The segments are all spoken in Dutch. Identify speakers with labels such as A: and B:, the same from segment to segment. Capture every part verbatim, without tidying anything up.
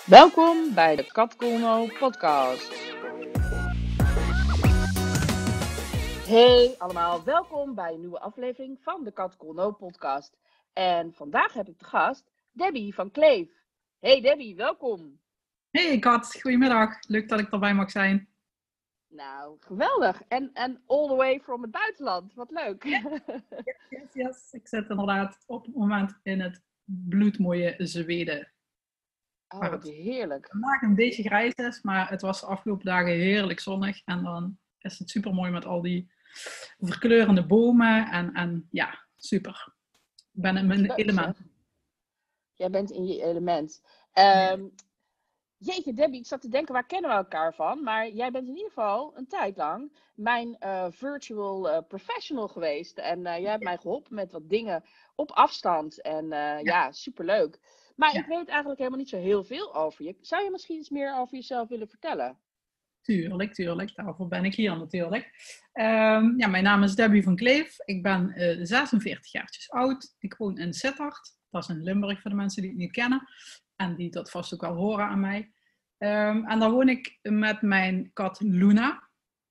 A: Welkom bij de Kat Koolno podcast. Hey allemaal, welkom bij een nieuwe aflevering van de Kat Koolno podcast. En vandaag heb ik de gast Debbie van Kleef. Hey Debbie, welkom.
B: Hey Kat, goedemiddag. Leuk dat ik erbij mag zijn.
A: Nou, geweldig. En, en all the way from het buitenland. Wat leuk.
B: Yes, yes, yes. Ik zit inderdaad op het moment in het bloedmooie Zweden.
A: Oh,
B: Waar
A: wat
B: het
A: heerlijk.
B: vandaag een beetje grijs is, maar het was de afgelopen dagen heerlijk zonnig. En dan is het super mooi met al die verkleurende bomen. En, en ja, super. Ik ben in mijn
A: Leuk,
B: element.
A: zeg. Jij bent in je element.
B: Ja.
A: Um, Jeetje, Debbie, ik zat te denken, waar kennen we elkaar van? Maar jij bent in ieder geval een tijd lang mijn uh, virtual uh, professional geweest. En uh, jij hebt mij geholpen met wat dingen op afstand. En uh, ja. ja, superleuk. Maar
B: Ja.
A: ik weet eigenlijk helemaal niet zo heel veel over je. Zou je misschien iets meer over jezelf willen vertellen?
B: Tuurlijk, tuurlijk. Daarvoor ben ik hier natuurlijk. Um, ja, mijn naam is Debbie van Kleef. Ik ben uh, zesenveertig jaartjes oud. Ik woon in Sittard. Dat is in Limburg voor de mensen die het niet kennen. En die dat vast ook wel horen aan mij. Um, en daar woon ik met mijn kat Luna.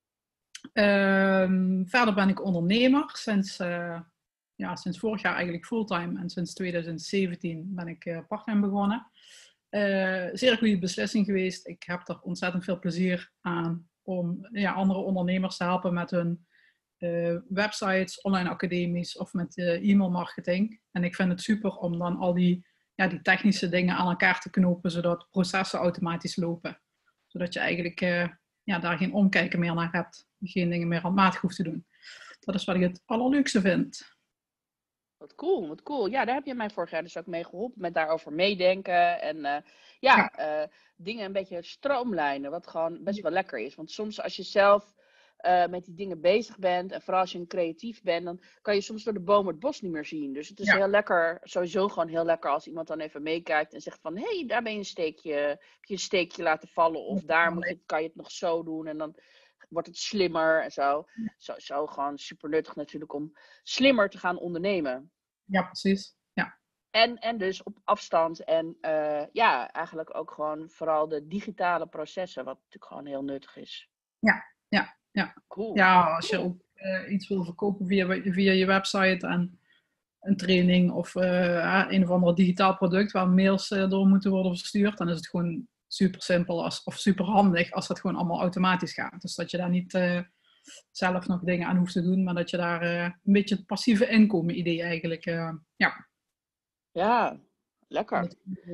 B: Um, verder ben ik ondernemer. Sinds, uh, ja, sinds vorig jaar eigenlijk fulltime. En sinds twintig zeventien ben ik uh, parttime begonnen. Uh, zeer goede beslissing geweest. Ik heb er ontzettend veel plezier aan om ja, andere ondernemers te helpen met hun uh, websites, online academies of met uh, e-mailmarketing. En ik vind het super om dan al die, ja, die technische dingen aan elkaar te knopen, zodat processen automatisch lopen. Zodat je eigenlijk uh, ja, daar geen omkijken meer naar hebt. Geen dingen meer handmatig hoeft te doen. Dat is wat ik het allerleukste vind.
A: Wat cool, wat cool. Ja, daar heb je mij vorig jaar dus ook mee geholpen. Met daarover meedenken. En uh, ja, ja. Uh, dingen een beetje stroomlijnen. Wat gewoon best wel lekker is. Want soms als je zelf uh, met die dingen bezig bent. En vooral als je een creatief bent. Dan kan je soms door de boom het bos niet meer zien. Dus het is ja. heel lekker. Sowieso gewoon heel lekker als iemand dan even meekijkt. En zegt van, hé, hey, daar ben je een steekje. Heb je een steekje laten vallen. Of daar moet je, kan je het nog zo doen. En dan wordt het slimmer en zo. Zo, zo gewoon super nuttig natuurlijk om slimmer te gaan ondernemen.
B: Ja, precies. Ja.
A: En, en dus op afstand en uh, ja, eigenlijk ook gewoon vooral de digitale processen, wat natuurlijk gewoon heel nuttig is.
B: Ja, ja, ja.
A: Cool.
B: Ja, als
A: cool.
B: je ook uh, iets wil verkopen via, via je website en een training of uh, een of ander digitaal product waar mails uh, door moeten worden verstuurd, dan is het gewoon super simpel als, of super handig als dat gewoon allemaal automatisch gaat. Dus dat je daar niet uh, zelf nog dingen aan hoeft te doen, maar dat je daar uh, een beetje het passieve inkomen idee eigenlijk, uh, ja.
A: Ja, lekker.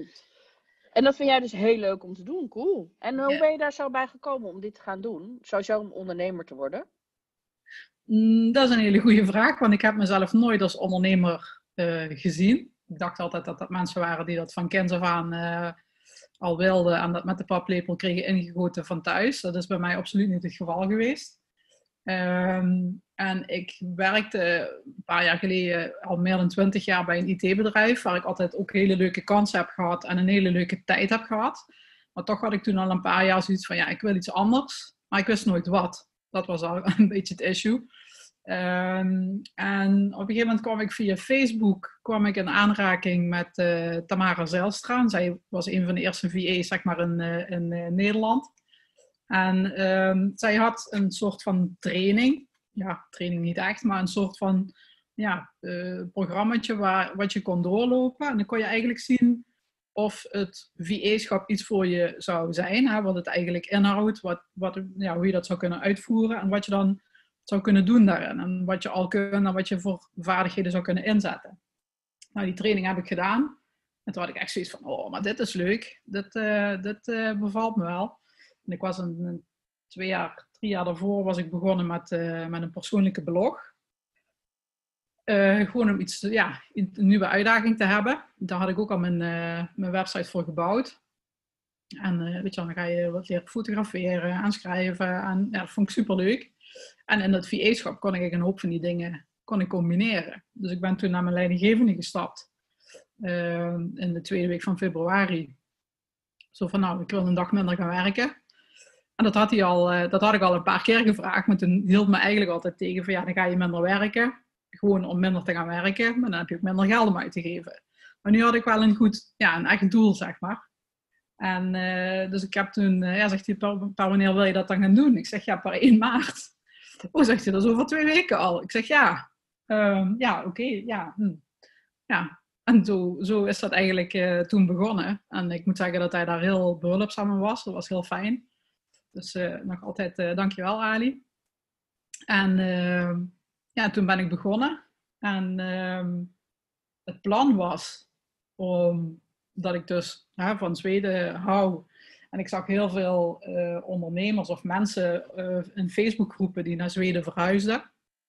A: En dat vind jij dus heel leuk om te doen, cool. En hoe yeah. ben je daar zo bij gekomen om dit te gaan doen? Sowieso om ondernemer te worden?
B: Mm, dat is een hele goede vraag, want ik heb mezelf nooit als ondernemer uh, gezien. Ik dacht altijd dat dat mensen waren die dat van kinds af aan uh, al wilden en dat met de paplepel kregen ingegoten van thuis. Dat is bij mij absoluut niet het geval geweest. Um, en ik werkte een paar jaar geleden al meer dan twintig jaar bij een I T-bedrijf, waar ik altijd ook hele leuke kansen heb gehad en een hele leuke tijd heb gehad. Maar toch had ik toen al een paar jaar zoiets van, ja, ik wil iets anders, maar ik wist nooit wat. Dat was al een beetje het issue. Um, en op een gegeven moment kwam ik via Facebook kwam ik in aanraking met uh, Tamara Zijlstra. Zij was een van de eerste V A's, zeg maar, in, uh, in uh, Nederland. En um, zij had een soort van training. Ja, training niet echt, maar een soort van ja, uh, programmaatje waar, wat je kon doorlopen. En dan kon je eigenlijk zien of het V A-schap iets voor je zou zijn. Hè, wat het eigenlijk inhoudt, wat, wat, ja, hoe je dat zou kunnen uitvoeren. En wat je dan zou kunnen doen daarin. En wat je al kunt en wat je voor vaardigheden zou kunnen inzetten. Nou, die training heb ik gedaan. En toen had ik echt zoiets van, oh, maar dit is leuk. Dit, uh, dit uh, bevalt me wel. En ik was een, een twee jaar, drie jaar daarvoor was ik begonnen met, uh, met een persoonlijke blog. Uh, gewoon om iets, ja, een nieuwe uitdaging te hebben. Daar had ik ook al mijn, uh, mijn website voor gebouwd. En uh, weet je, dan ga je wat leren fotograferen, aanschrijven. En ja, dat vond ik superleuk. En in dat V A-schap kon ik een hoop van die dingen kon ik combineren. Dus ik ben toen naar mijn leidinggevende gestapt. Uh, in de tweede week van februari. Zo van, nou, ik wil een dag minder gaan werken. En dat had, hij al, uh, dat had ik al een paar keer gevraagd. Maar toen hield me eigenlijk altijd tegen van, ja, dan ga je minder werken. Gewoon om minder te gaan werken. Maar dan heb je ook minder geld om uit te geven. Maar nu had ik wel een goed, ja, een echt doel, zeg maar. En uh, dus ik heb toen, uh, ja, zegt hij, per, per wanneer wil je dat dan gaan doen? Ik zeg, ja, per één maart. Oh, zegt hij, dat is over twee weken al. Ik zeg, ja, uh, ja, oké, okay, ja, hm. ja. En zo, zo is dat eigenlijk uh, toen begonnen. En ik moet zeggen dat hij daar heel behulpzaam in was. Dat was heel fijn. Dus uh, nog altijd, uh, dankjewel Ali. En uh, ja, toen ben ik begonnen. En uh, het plan was om, dat ik dus hè, van Zweden hou. En ik zag heel veel uh, ondernemers of mensen uh, in Facebookgroepen die naar Zweden verhuisden.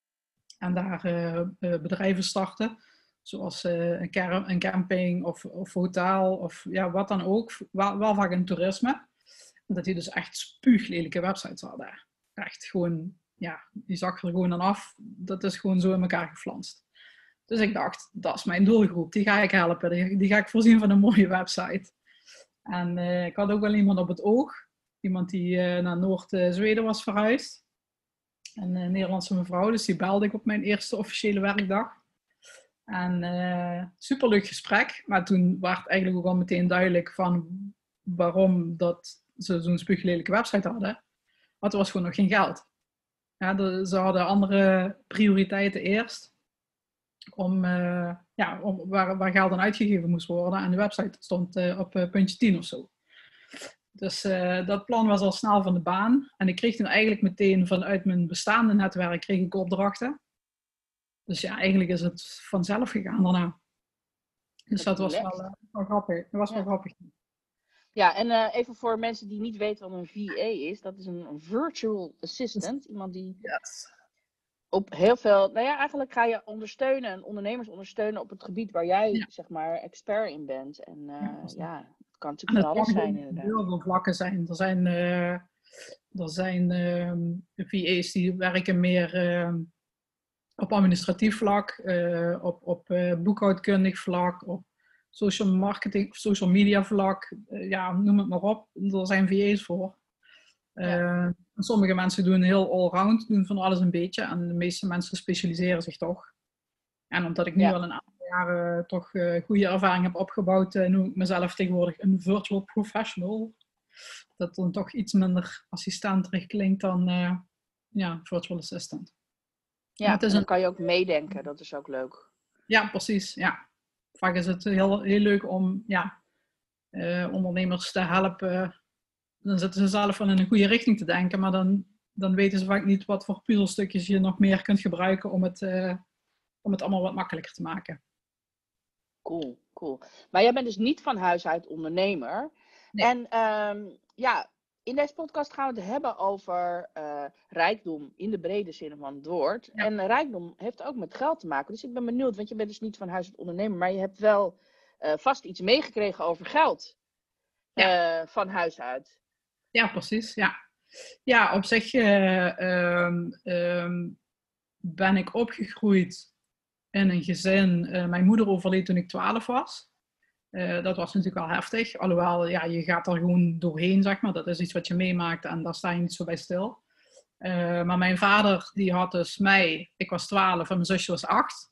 B: En daar uh, uh, bedrijven starten. Zoals uh, een, car- een camping of, of hotel of ja, wat dan ook. Wel, wel vaak in toerisme. Dat die dus echt spuuglelijke websites hadden. Echt gewoon, ja, die zag er gewoon aan af. Dat is gewoon zo in elkaar geflanst. Dus ik dacht, dat is mijn doelgroep. Die ga ik helpen. Die, die ga ik voorzien van een mooie website. En uh, ik had ook wel iemand op het oog. Iemand die uh, naar Noord-Zweden was verhuisd. Een uh, Nederlandse mevrouw. Dus die belde ik op mijn eerste officiële werkdag. En uh, superleuk gesprek. Maar toen werd eigenlijk ook al meteen duidelijk van waarom dat ze zo'n spuuglelijke website hadden. Want er was gewoon nog geen geld. Ja, de, ze hadden andere prioriteiten eerst. Om, uh, ja, om, waar, waar geld aan uitgegeven moest worden. En de website stond uh, op uh, puntje tien of zo. Dus uh, dat plan was al snel van de baan. En ik kreeg toen eigenlijk meteen vanuit mijn bestaande netwerk kreeg ik opdrachten. Dus ja, eigenlijk is het vanzelf gegaan daarna. Dus dat, dat was wel, uh, wel grappig. Dat was ja. wel grappig.
A: Ja, en uh, even voor mensen die niet weten wat een V A is. Dat is een, een virtual assistant. Iemand die
B: yes.
A: op heel veel... Nou ja, eigenlijk ga je ondersteunen en ondernemers ondersteunen op het gebied waar jij, ja. zeg maar, expert in bent. En uh, ja, ja, het kan natuurlijk van alles zijn inderdaad.
B: Heel veel vlakken zijn. Er zijn, uh, er zijn uh, V A's die werken meer uh, op administratief vlak, uh, op, op uh, boekhoudkundig vlak, op social marketing of social media vlak. Uh, ja, noem het maar op. Er zijn V A's voor. Uh, ja. Sommige mensen doen heel allround, doen van alles een beetje. En de meeste mensen specialiseren zich toch. En omdat ik nu ja. al een aantal jaren toch uh, goede ervaring heb opgebouwd, uh, noem ik mezelf tegenwoordig een virtual professional. Dat dan toch iets minder assistenterig klinkt dan uh, ja, virtual assistant.
A: Ja, en dan een... kan je ook meedenken, dat is ook leuk.
B: Ja, precies. Ja. Vaak is het heel, heel leuk om ja, uh, ondernemers te helpen. Dan zitten ze zelf wel in een goede richting te denken, maar dan, dan weten ze vaak niet wat voor puzzelstukjes je nog meer kunt gebruiken om het, uh, om het allemaal wat makkelijker te maken.
A: Cool, cool. Maar jij bent dus niet van huis uit ondernemer. Nee. En um, ja, in deze podcast gaan we het hebben over uh, rijkdom in de brede zin van het woord. Ja. En rijkdom heeft ook met geld te maken. Dus ik ben benieuwd, want je bent dus niet van huis uit ondernemer, maar je hebt wel uh, vast iets meegekregen over geld ja. uh, van huis uit.
B: Ja, precies. Ja, ja op zich uh, um, um, ben ik opgegroeid in een gezin. Uh, mijn moeder overleed toen ik twaalf was. Uh, dat was natuurlijk wel heftig. Alhoewel, ja, je gaat er gewoon doorheen, zeg maar. Dat is iets wat je meemaakt en daar sta je niet zo bij stil. Uh, maar mijn vader, die had dus mij, ik was twaalf en mijn zusje was acht,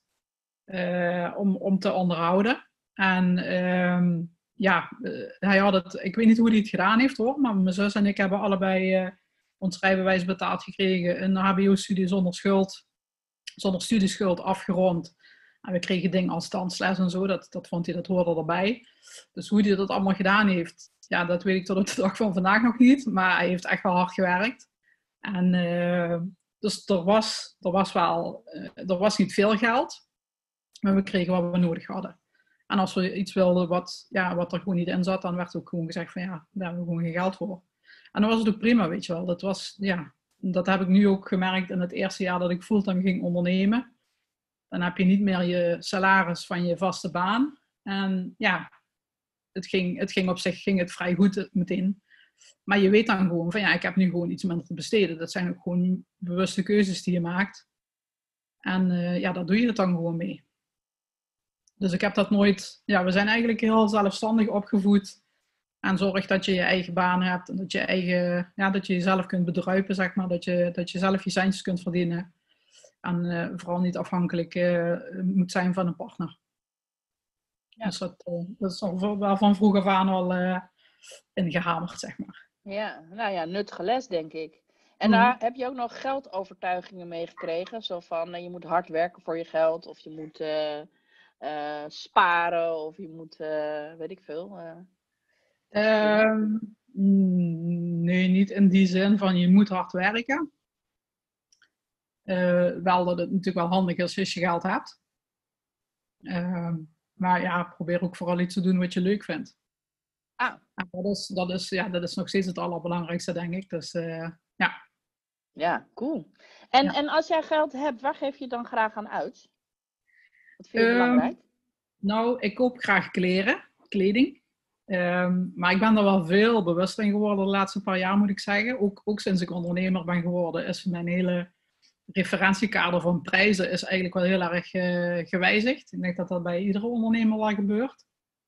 B: uh, om, om te onderhouden. En uh, ja, uh, hij had het, ik weet niet hoe hij het gedaan heeft hoor, maar mijn zus en ik hebben allebei uh, ons rijbewijs betaald gekregen, een H B O-studie zonder schuld, zonder studieschuld afgerond. En we kregen dingen als dansles en zo, dat, dat vond hij, dat hoorde erbij. Dus hoe hij dat allemaal gedaan heeft, ja, dat weet ik tot op de dag van vandaag nog niet. Maar hij heeft echt wel hard gewerkt. En uh, dus er was, er was wel, uh, er was niet veel geld. Maar we kregen wat we nodig hadden. En als we iets wilden wat, ja, wat er gewoon niet in zat, dan werd ook gewoon gezegd van ja, daar hebben we gewoon geen geld voor. En dan was het ook prima, weet je wel. Dat was, ja, dat heb ik nu ook gemerkt in het eerste jaar dat ik fulltime ging ondernemen. Dan heb je niet meer je salaris van je vaste baan. En ja, het ging, het ging op zich ging het vrij goed meteen. Maar je weet dan gewoon van ja, ik heb nu gewoon iets minder te besteden. Dat zijn ook gewoon bewuste keuzes die je maakt. En uh, ja, daar doe je het dan gewoon mee. Dus ik heb dat nooit... Ja, we zijn eigenlijk heel zelfstandig opgevoed. En zorg dat je je eigen baan hebt. En dat je, eigen, ja, dat je jezelf kunt bedruipen, zeg maar. Dat je, dat je zelf je centjes kunt verdienen. En uh, vooral niet afhankelijk uh, moet zijn van een partner. Ja. Dus dat, uh, dat is al wel van vroeg af aan al, uh, ingehamerd, zeg maar.
A: Ja, nou ja, nuttige les, denk ik. En
B: Mhm.
A: daar heb je ook nog geldovertuigingen meegekregen? Zo van, eh, je moet hard werken voor je geld, of je moet eh, eh, sparen, of je moet, eh, weet ik veel. eh, dat soort dingen.
B: Ehm, mm, nee, niet in die zin van je moet hard werken. Uh, wel dat het natuurlijk wel handig is als je geld hebt. Uh, maar ja, probeer ook vooral iets te doen wat je leuk vindt.
A: Ah.
B: En dat is, dat is, ja, dat is nog steeds het allerbelangrijkste, denk ik. Dus uh, ja.
A: Ja, cool. En,
B: Ja.
A: en als jij geld hebt, waar geef je het dan graag aan uit? Wat vind je
B: um,
A: belangrijk?
B: Nou, ik koop graag kleren, kleding. Um, maar ik ben er wel veel bewuster in geworden de laatste paar jaar, moet ik zeggen. Ook, ook sinds ik ondernemer ben geworden, is mijn hele referentiekader van prijzen is eigenlijk wel heel erg uh, gewijzigd. Ik denk dat dat bij iedere ondernemer wel gebeurt.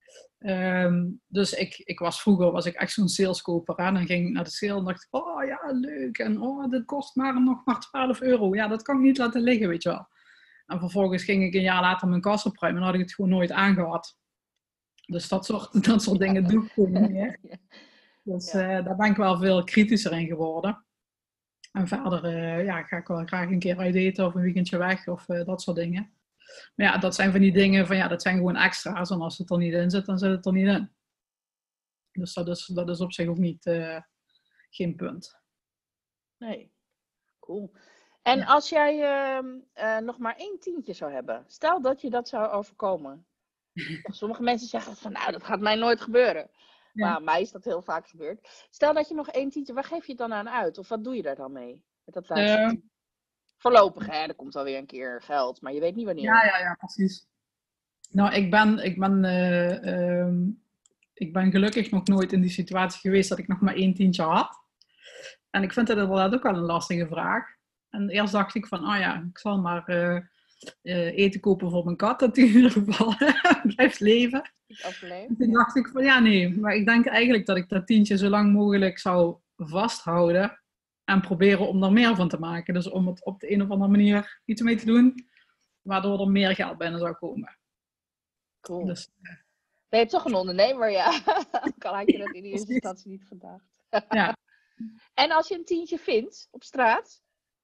B: Um, dus ik, ik was vroeger was ik echt zo'n saleskoper. Hè? Dan ging ik naar de sale en dacht ik, oh ja, leuk. En oh, dit kost maar nog maar twaalf euro. Ja, dat kan ik niet laten liggen, weet je wel. En vervolgens ging ik een jaar later mijn kast opruimen en had ik het gewoon nooit aangehad. Dus dat soort, dat soort dingen doe ik gewoon niet meer. Dus ja. uh, daar ben ik wel veel kritischer in geworden. En verder uh, ja, ga ik wel graag een keer uit eten of een weekendje weg of uh, dat soort dingen. Maar ja, dat zijn van die dingen van ja, dat zijn gewoon extra's. En als het er niet in zit, dan zit het er niet in. Dus dat is, dat is op zich ook niet, uh, geen punt.
A: Nee, cool. En ja. Als jij uh, uh, nog maar één tientje zou hebben, stel dat je dat zou overkomen. Sommige mensen zeggen van nou, dat gaat mij nooit gebeuren. Ja. Maar mij is dat heel vaak gebeurd. Stel dat je nog één tientje, waar geef je het dan aan uit? Of wat doe je daar dan mee? Met dat laatste uh, tientje? Voorlopig, hè? Er komt wel weer een keer geld, maar je weet niet wanneer.
B: Ja, ja, ja, precies. Nou, ik ben, ik ben, uh, uh, ik ben gelukkig nog nooit in die situatie geweest dat ik nog maar één tientje had. En ik vind dat inderdaad ook wel een lastige vraag. En eerst dacht ik van, oh ja, ik zal maar uh, uh, eten kopen voor mijn kat, dat die in ieder geval blijft leven. En toen dacht ik van, ja nee, maar ik denk eigenlijk dat ik dat tientje zo lang mogelijk zou vasthouden en proberen om er meer van te maken. Dus om het op de een of andere manier iets mee te doen, waardoor er meer geld binnen zou komen.
A: Cool. Dus, uh, ben je toch een ondernemer, ja? Kan had je dat in eerste instantie niet gedacht. Ja. En als je een tientje vindt op straat?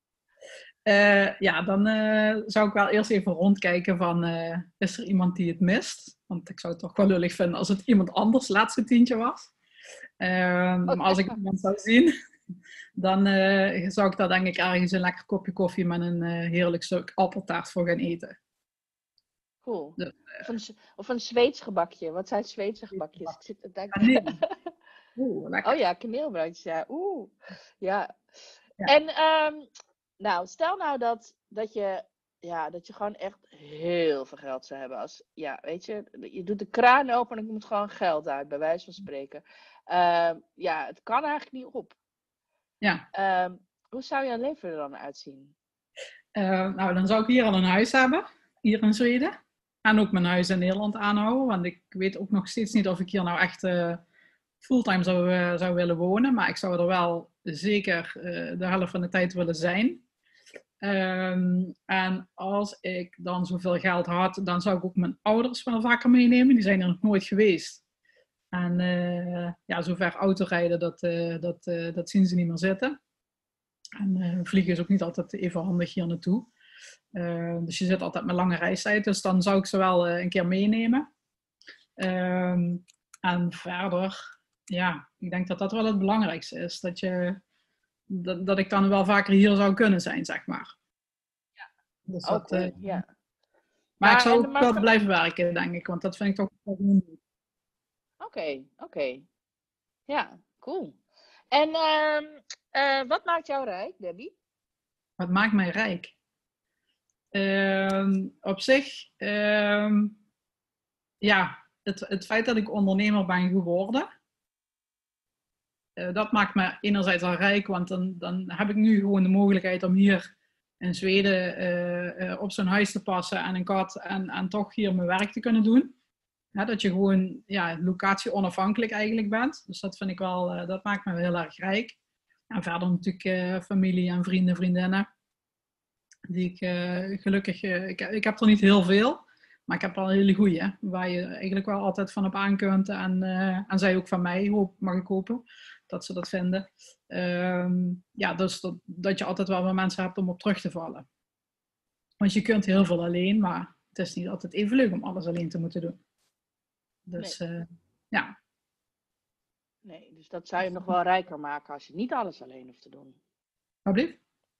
B: Uh, ja, dan uh, zou ik wel eerst even rondkijken van, uh, is er iemand die het mist? Want ik zou het toch wel lullig vinden als het iemand anders laatste tientje was. Uh, okay. Maar als ik iemand zou zien, dan uh, zou ik daar denk ik ergens een lekker kopje koffie met een uh, heerlijk stuk appeltaart voor gaan eten.
A: Cool. Dus, uh, of, een, of een Zweeds gebakje. Wat zijn Zweedse gebakjes? Ik zit te denken.
B: Kaneel. Oeh, lekker.
A: Oh ja, kaneelbroodjes, ja. Oeh, ja. ja. En, um, nou, stel nou dat, dat, je, ja, dat je gewoon echt heel veel geld zou hebben. Als, ja, weet je, je doet de kraan open en er komt gewoon geld uit, bij wijze van spreken. Uh, ja, het kan eigenlijk niet op.
B: Ja.
A: Uh, hoe zou jouw leven er dan uitzien?
B: Uh, nou, dan zou ik hier al een huis hebben, hier in Zweden. En ook mijn huis in Nederland aanhouden, want ik weet ook nog steeds niet of ik hier nou echt uh, fulltime zou, uh, zou willen wonen. Maar ik zou er wel zeker uh, de helft van de tijd willen zijn. Um, en als ik dan zoveel geld had, dan zou ik ook mijn ouders wel vaker meenemen. Die zijn er nog nooit geweest. En uh, ja, zover autorijden, dat, uh, dat, uh, dat zien ze niet meer zitten. En uh, vliegen is ook niet altijd even handig hier naartoe. Uh, dus je zit altijd met lange reistijd. Dus dan zou ik ze wel uh, een keer meenemen. Um, en verder, ja, ik denk dat dat wel het belangrijkste is. Dat, je, dat, dat ik dan wel vaker hier zou kunnen zijn, zeg maar.
A: Ja,
B: dus
A: ook
B: dat, uh,
A: ja.
B: Maar,
A: maar
B: ik zou ook
A: maar...
B: wel blijven werken, denk ik. Want dat vind ik toch wel goed.
A: Oké, okay, oké. Okay. Ja, cool. En uh, uh, wat maakt jou rijk, Debbie?
B: Wat maakt mij rijk? Uh, op zich, uh, ja, het, het feit dat ik ondernemer ben geworden, uh, dat maakt me enerzijds al rijk, want dan, dan heb ik nu gewoon de mogelijkheid om hier in Zweden uh, uh, op zo'n huis te passen en een kat en, en toch hier mijn werk te kunnen doen. Ja, dat je gewoon ja, locatie onafhankelijk eigenlijk bent. Dus dat vind ik wel, uh, dat maakt me wel heel erg rijk. En verder natuurlijk uh, familie en vrienden, vriendinnen. Die ik uh, gelukkig, uh, ik, ik heb er niet heel veel. Maar ik heb wel een hele goeie, waar je eigenlijk wel altijd van op aan kunt. En, uh, en zij ook van mij, hoop, mag ik hopen, dat ze dat vinden. Um, ja, dus dat, dat je altijd wel wat mensen hebt om op terug te vallen. Want je kunt heel veel alleen, maar het is niet altijd even leuk om alles alleen te moeten doen. Dus nee. Uh, ja.
A: Nee, dus dat zou je nog wel rijker maken als je niet alles alleen hoeft te doen.
B: Wat blieft?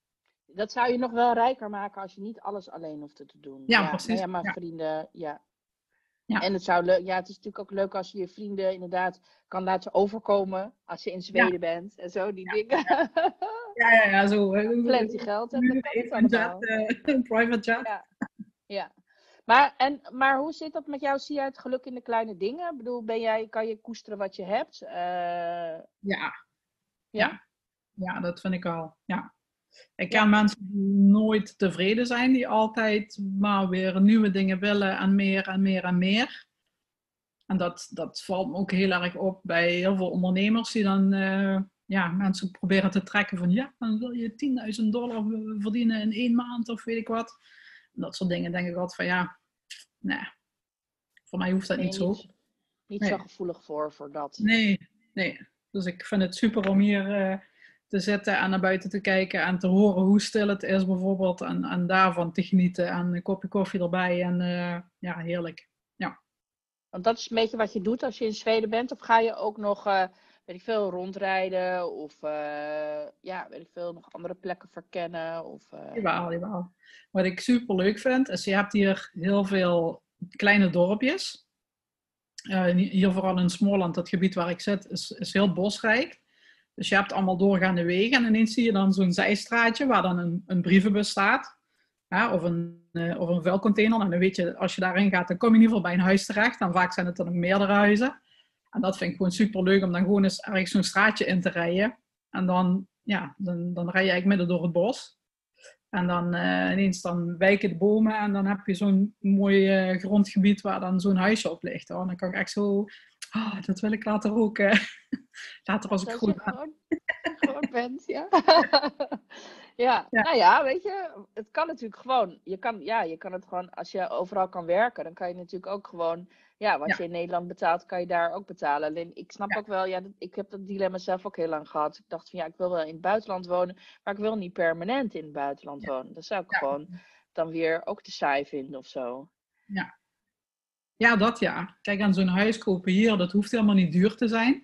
A: Dat zou je nog wel rijker maken als je niet alles alleen hoeft te doen.
B: Ja,
A: ja
B: precies.
A: Nou ja, maar
B: ja.
A: vrienden, ja.
B: ja.
A: En het zou leuk, ja, het is natuurlijk ook leuk als je je vrienden inderdaad kan laten overkomen als je in Zweden ja. bent en zo, die ja. dingen.
B: Ja, ja, ja, ja zo.
A: Plenty geld en dan kan het allemaal.
B: Jet, uh, private jet.
A: Ja, ja. Maar, en, maar hoe zit dat met jou? Zie jij het geluk in de kleine dingen? Ik bedoel, ben jij, kan je koesteren wat je hebt? Uh,
B: ja. ja.
A: Ja?
B: Ja, dat vind ik al. Ja. Ik ken ja. mensen die nooit tevreden zijn, die altijd maar weer nieuwe dingen willen en meer en meer en meer. En dat, dat valt me ook heel erg op bij heel veel ondernemers die dan uh, ja, mensen proberen te trekken van ja, dan wil je tienduizend dollar verdienen in één maand of weet ik wat. En dat soort dingen denk ik altijd van ja, nee, voor mij hoeft dat
A: nee,
B: niet zo.
A: Niet, niet nee. zo gevoelig voor, voor dat.
B: Nee, nee. Dus ik vind het super om hier uh, te zitten en naar buiten te kijken en te horen hoe stil het is bijvoorbeeld. En, en daarvan te genieten en een kopje koffie erbij en uh, ja, heerlijk. Ja.
A: Want dat is een beetje wat je doet als je in Zweden bent. Of ga je ook nog, uh, weet ik veel, rondrijden? Of uh, ja, weet ik veel, nog andere plekken verkennen? Of, uh...
B: Jawel, jawel. Wat ik super leuk vind, is je hebt hier heel veel kleine dorpjes. Uh, hier vooral in Småland, dat gebied waar ik zit, is, is heel bosrijk. Dus je hebt allemaal doorgaande wegen en ineens zie je dan zo'n zijstraatje waar dan een, een brievenbus staat. Ja, of, een, uh, of een vuilcontainer. En dan weet je, als je daarin gaat, dan kom je in ieder geval bij een huis terecht. En vaak zijn het dan ook meerdere huizen. En dat vind ik gewoon super leuk om dan gewoon eens ergens zo'n straatje in te rijden. En dan, ja, dan, dan rij je eigenlijk midden door het bos. En dan uh, ineens dan wijken de bomen en dan heb je zo'n mooi uh, grondgebied waar dan zo'n huisje op ligt. Hoor. En dan kan ik echt zo, oh, dat wil ik later ook. Uh, later als ik groot ben.
A: Gewoon, gewoon bent, ja. ja. Ja, nou ja, weet je, het kan natuurlijk gewoon. Je kan, ja, je kan het gewoon, als je overal kan werken, dan kan je natuurlijk ook gewoon, ja, wat ja. je in Nederland betaalt, kan je daar ook betalen. Alleen, ik snap ja. ook wel, ja, ik heb dat dilemma zelf ook heel lang gehad. Ik dacht van, ja, ik wil wel in het buitenland wonen, maar ik wil niet permanent in het buitenland ja. wonen. Dat zou ik ja. gewoon dan weer ook te saai vinden of zo.
B: Ja. Ja, dat ja. Kijk, aan zo'n huis kopen hier, dat hoeft helemaal niet duur te zijn.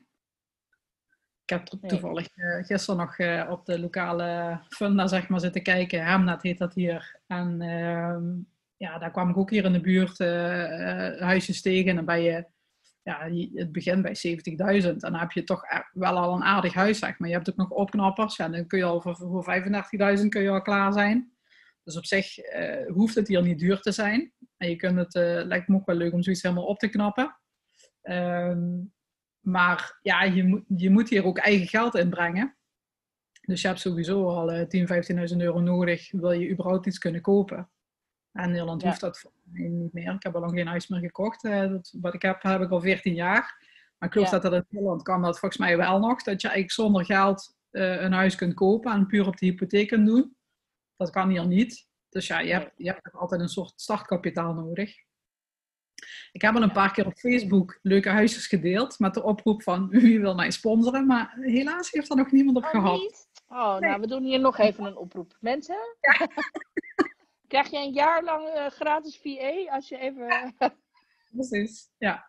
B: Ik heb to- toevallig uh, gisteren nog uh, op de lokale funda zeg maar zitten kijken. Hemnet heet dat hier. En uh, ja, daar kwam ik ook hier in de buurt uh, uh, huisjes tegen. En dan ben je, ja, het begint bij zeventigduizend. En dan heb je toch wel al een aardig huis, zeg maar. Je hebt ook nog opknappers. Ja, dan kun je al voor, voor vijfendertigduizend kun je al klaar zijn. Dus op zich uh, hoeft het hier niet duur te zijn. En je kunt het, uh, lijkt me ook wel leuk om zoiets helemaal op te knappen. Um, Maar ja, je moet, je moet hier ook eigen geld inbrengen. Dus je hebt sowieso al uh, tienduizend, vijftienduizend euro nodig, wil je überhaupt iets kunnen kopen. En in Nederland ja. hoeft dat voor mij niet meer. Ik heb al lang geen huis meer gekocht. Uh, dat, wat ik heb, heb ik al veertien jaar. Maar ik geloof ja. dat dat in Nederland kan dat volgens mij wel nog. Dat je eigenlijk zonder geld uh, een huis kunt kopen en puur op de hypotheek kunt doen. Dat kan hier niet. Dus ja, je hebt, je hebt altijd een soort startkapitaal nodig. Ik heb al een paar keer op Facebook leuke huisjes gedeeld met de oproep van wie wil mij sponsoren, maar helaas heeft er nog niemand op
A: oh,
B: gehad.
A: Niet? Oh, nee. Nou, we doen hier nog even een oproep. Mensen, ja. Krijg je een jaar lang uh, gratis V A als je even...
B: Precies, ja.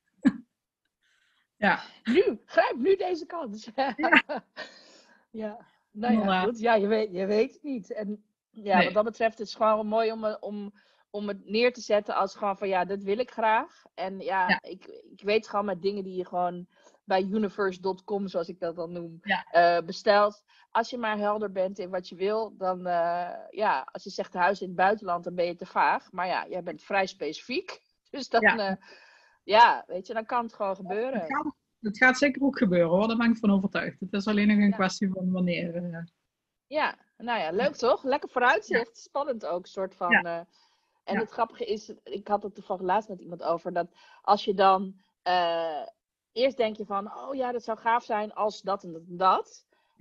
B: ja.
A: Nu, grijp nu deze kans. ja. ja, nou ja, goed. Ja, je weet, je weet het niet. En ja, nee. Wat dat betreft is het gewoon mooi om... om om het neer te zetten als gewoon van ja, dat wil ik graag. En ja, ja. Ik, ik weet gewoon met dingen die je gewoon bij universe dot com, zoals ik dat dan noem, ja. uh, bestelt. Als je maar helder bent in wat je wil, dan uh, ja, als je zegt huis in het buitenland, dan ben je te vaag. Maar ja, jij bent vrij specifiek. Dus dan, ja, uh, ja weet je, dan kan het gewoon gebeuren.
B: Het gaat, het gaat zeker ook gebeuren hoor, daar ben ik van overtuigd. Het is alleen nog een ja. kwestie van wanneer. Uh...
A: Ja, nou ja, leuk toch? Lekker vooruitzicht. Ja. Spannend ook, soort van... Ja. Uh, En ja. het grappige is, ik had het toevallig laatst met iemand over, dat als je dan, uh, eerst denk je van, oh ja, dat zou gaaf zijn als dat en dat en dat.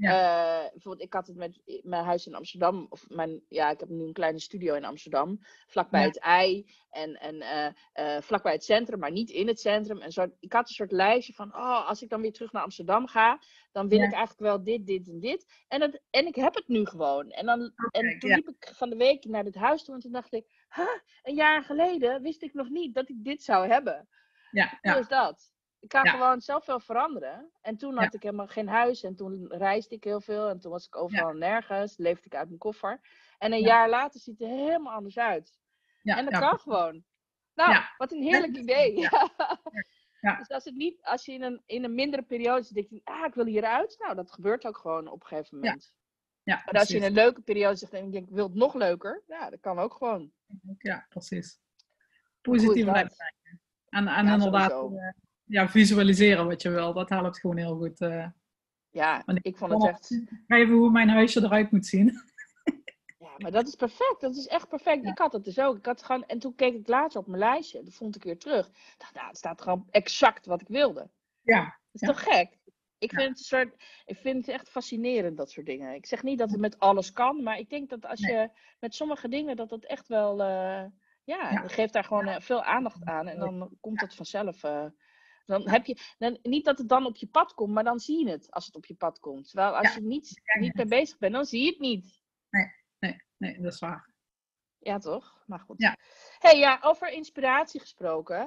B: Ja.
A: Uh, bijvoorbeeld, ik had het met mijn huis in Amsterdam. Of mijn, ja, ik heb nu een kleine studio in Amsterdam. Vlakbij
B: Ja.
A: het ei. En, en uh, uh, vlakbij het centrum, maar niet in het centrum. En zo, ik had een soort lijstje van, oh, als ik dan weer terug naar Amsterdam ga, dan wil
B: Ja.
A: ik eigenlijk wel dit, dit en dit. En, dat, en ik heb het nu gewoon. En, dan,
B: Okay,
A: en toen
B: ja.
A: liep ik van de week naar dit huis toe. En toen dacht ik, huh, een jaar geleden wist ik nog niet dat ik dit zou hebben.
B: Ja,
A: Hoe
B: ja.
A: is dat? Ik kan
B: Ja.
A: gewoon zelf veel veranderen. En toen had
B: Ja.
A: ik helemaal geen huis. En toen reisde ik heel veel. En toen was ik overal
B: Ja.
A: nergens. Leefde ik uit mijn koffer. En een
B: Ja.
A: jaar later ziet het er helemaal anders uit.
B: Ja.
A: En dat
B: Ja.
A: kan gewoon. Nou,
B: Ja.
A: wat een heerlijk idee.
B: Ja. Ja.
A: Dus als, het niet, als je in een, in een mindere periode zit, denk je, ah, ik wil hieruit. Nou, dat gebeurt ook gewoon op een gegeven moment.
B: Ja.
A: Maar als je in een leuke periode zit en je denkt, ik wil het nog leuker. Ja, dat kan ook gewoon.
B: Ja, precies. Positief blijven. En, en
A: ja,
B: inderdaad uh, ja, visualiseren wat je wil. Dat helpt gewoon heel goed. Uh,
A: ja, ik, ik vond het echt...
B: Even hoe mijn huisje eruit moet zien.
A: Ja, maar dat is perfect. Dat is echt perfect. Ja. Ik had het dus ook. Ik had gewoon... En toen keek ik laatst op mijn lijstje. Dat vond ik weer terug. Ik dacht, nou, het staat gewoon exact wat ik wilde.
B: Ja.
A: Dat is
B: ja.
A: toch gek? Ik vind,
B: ja.
A: het een soort, ik vind het echt fascinerend, dat soort dingen. Ik zeg niet dat het met alles kan. Maar ik denk dat als
B: nee.
A: je met sommige dingen, dat het echt wel... Uh, ja, ja, je geeft daar gewoon uh, veel aandacht aan. En dan komt het vanzelf... Uh, Dan heb je, dan, niet dat het dan op je pad komt, maar dan zie je het als het op je pad komt. Terwijl als ja. je niet, niet mee bezig bent, dan zie je het niet.
B: Nee, nee, nee, dat is waar.
A: Ja, toch? Maar goed.
B: Ja.
A: Hey, ja, over inspiratie gesproken.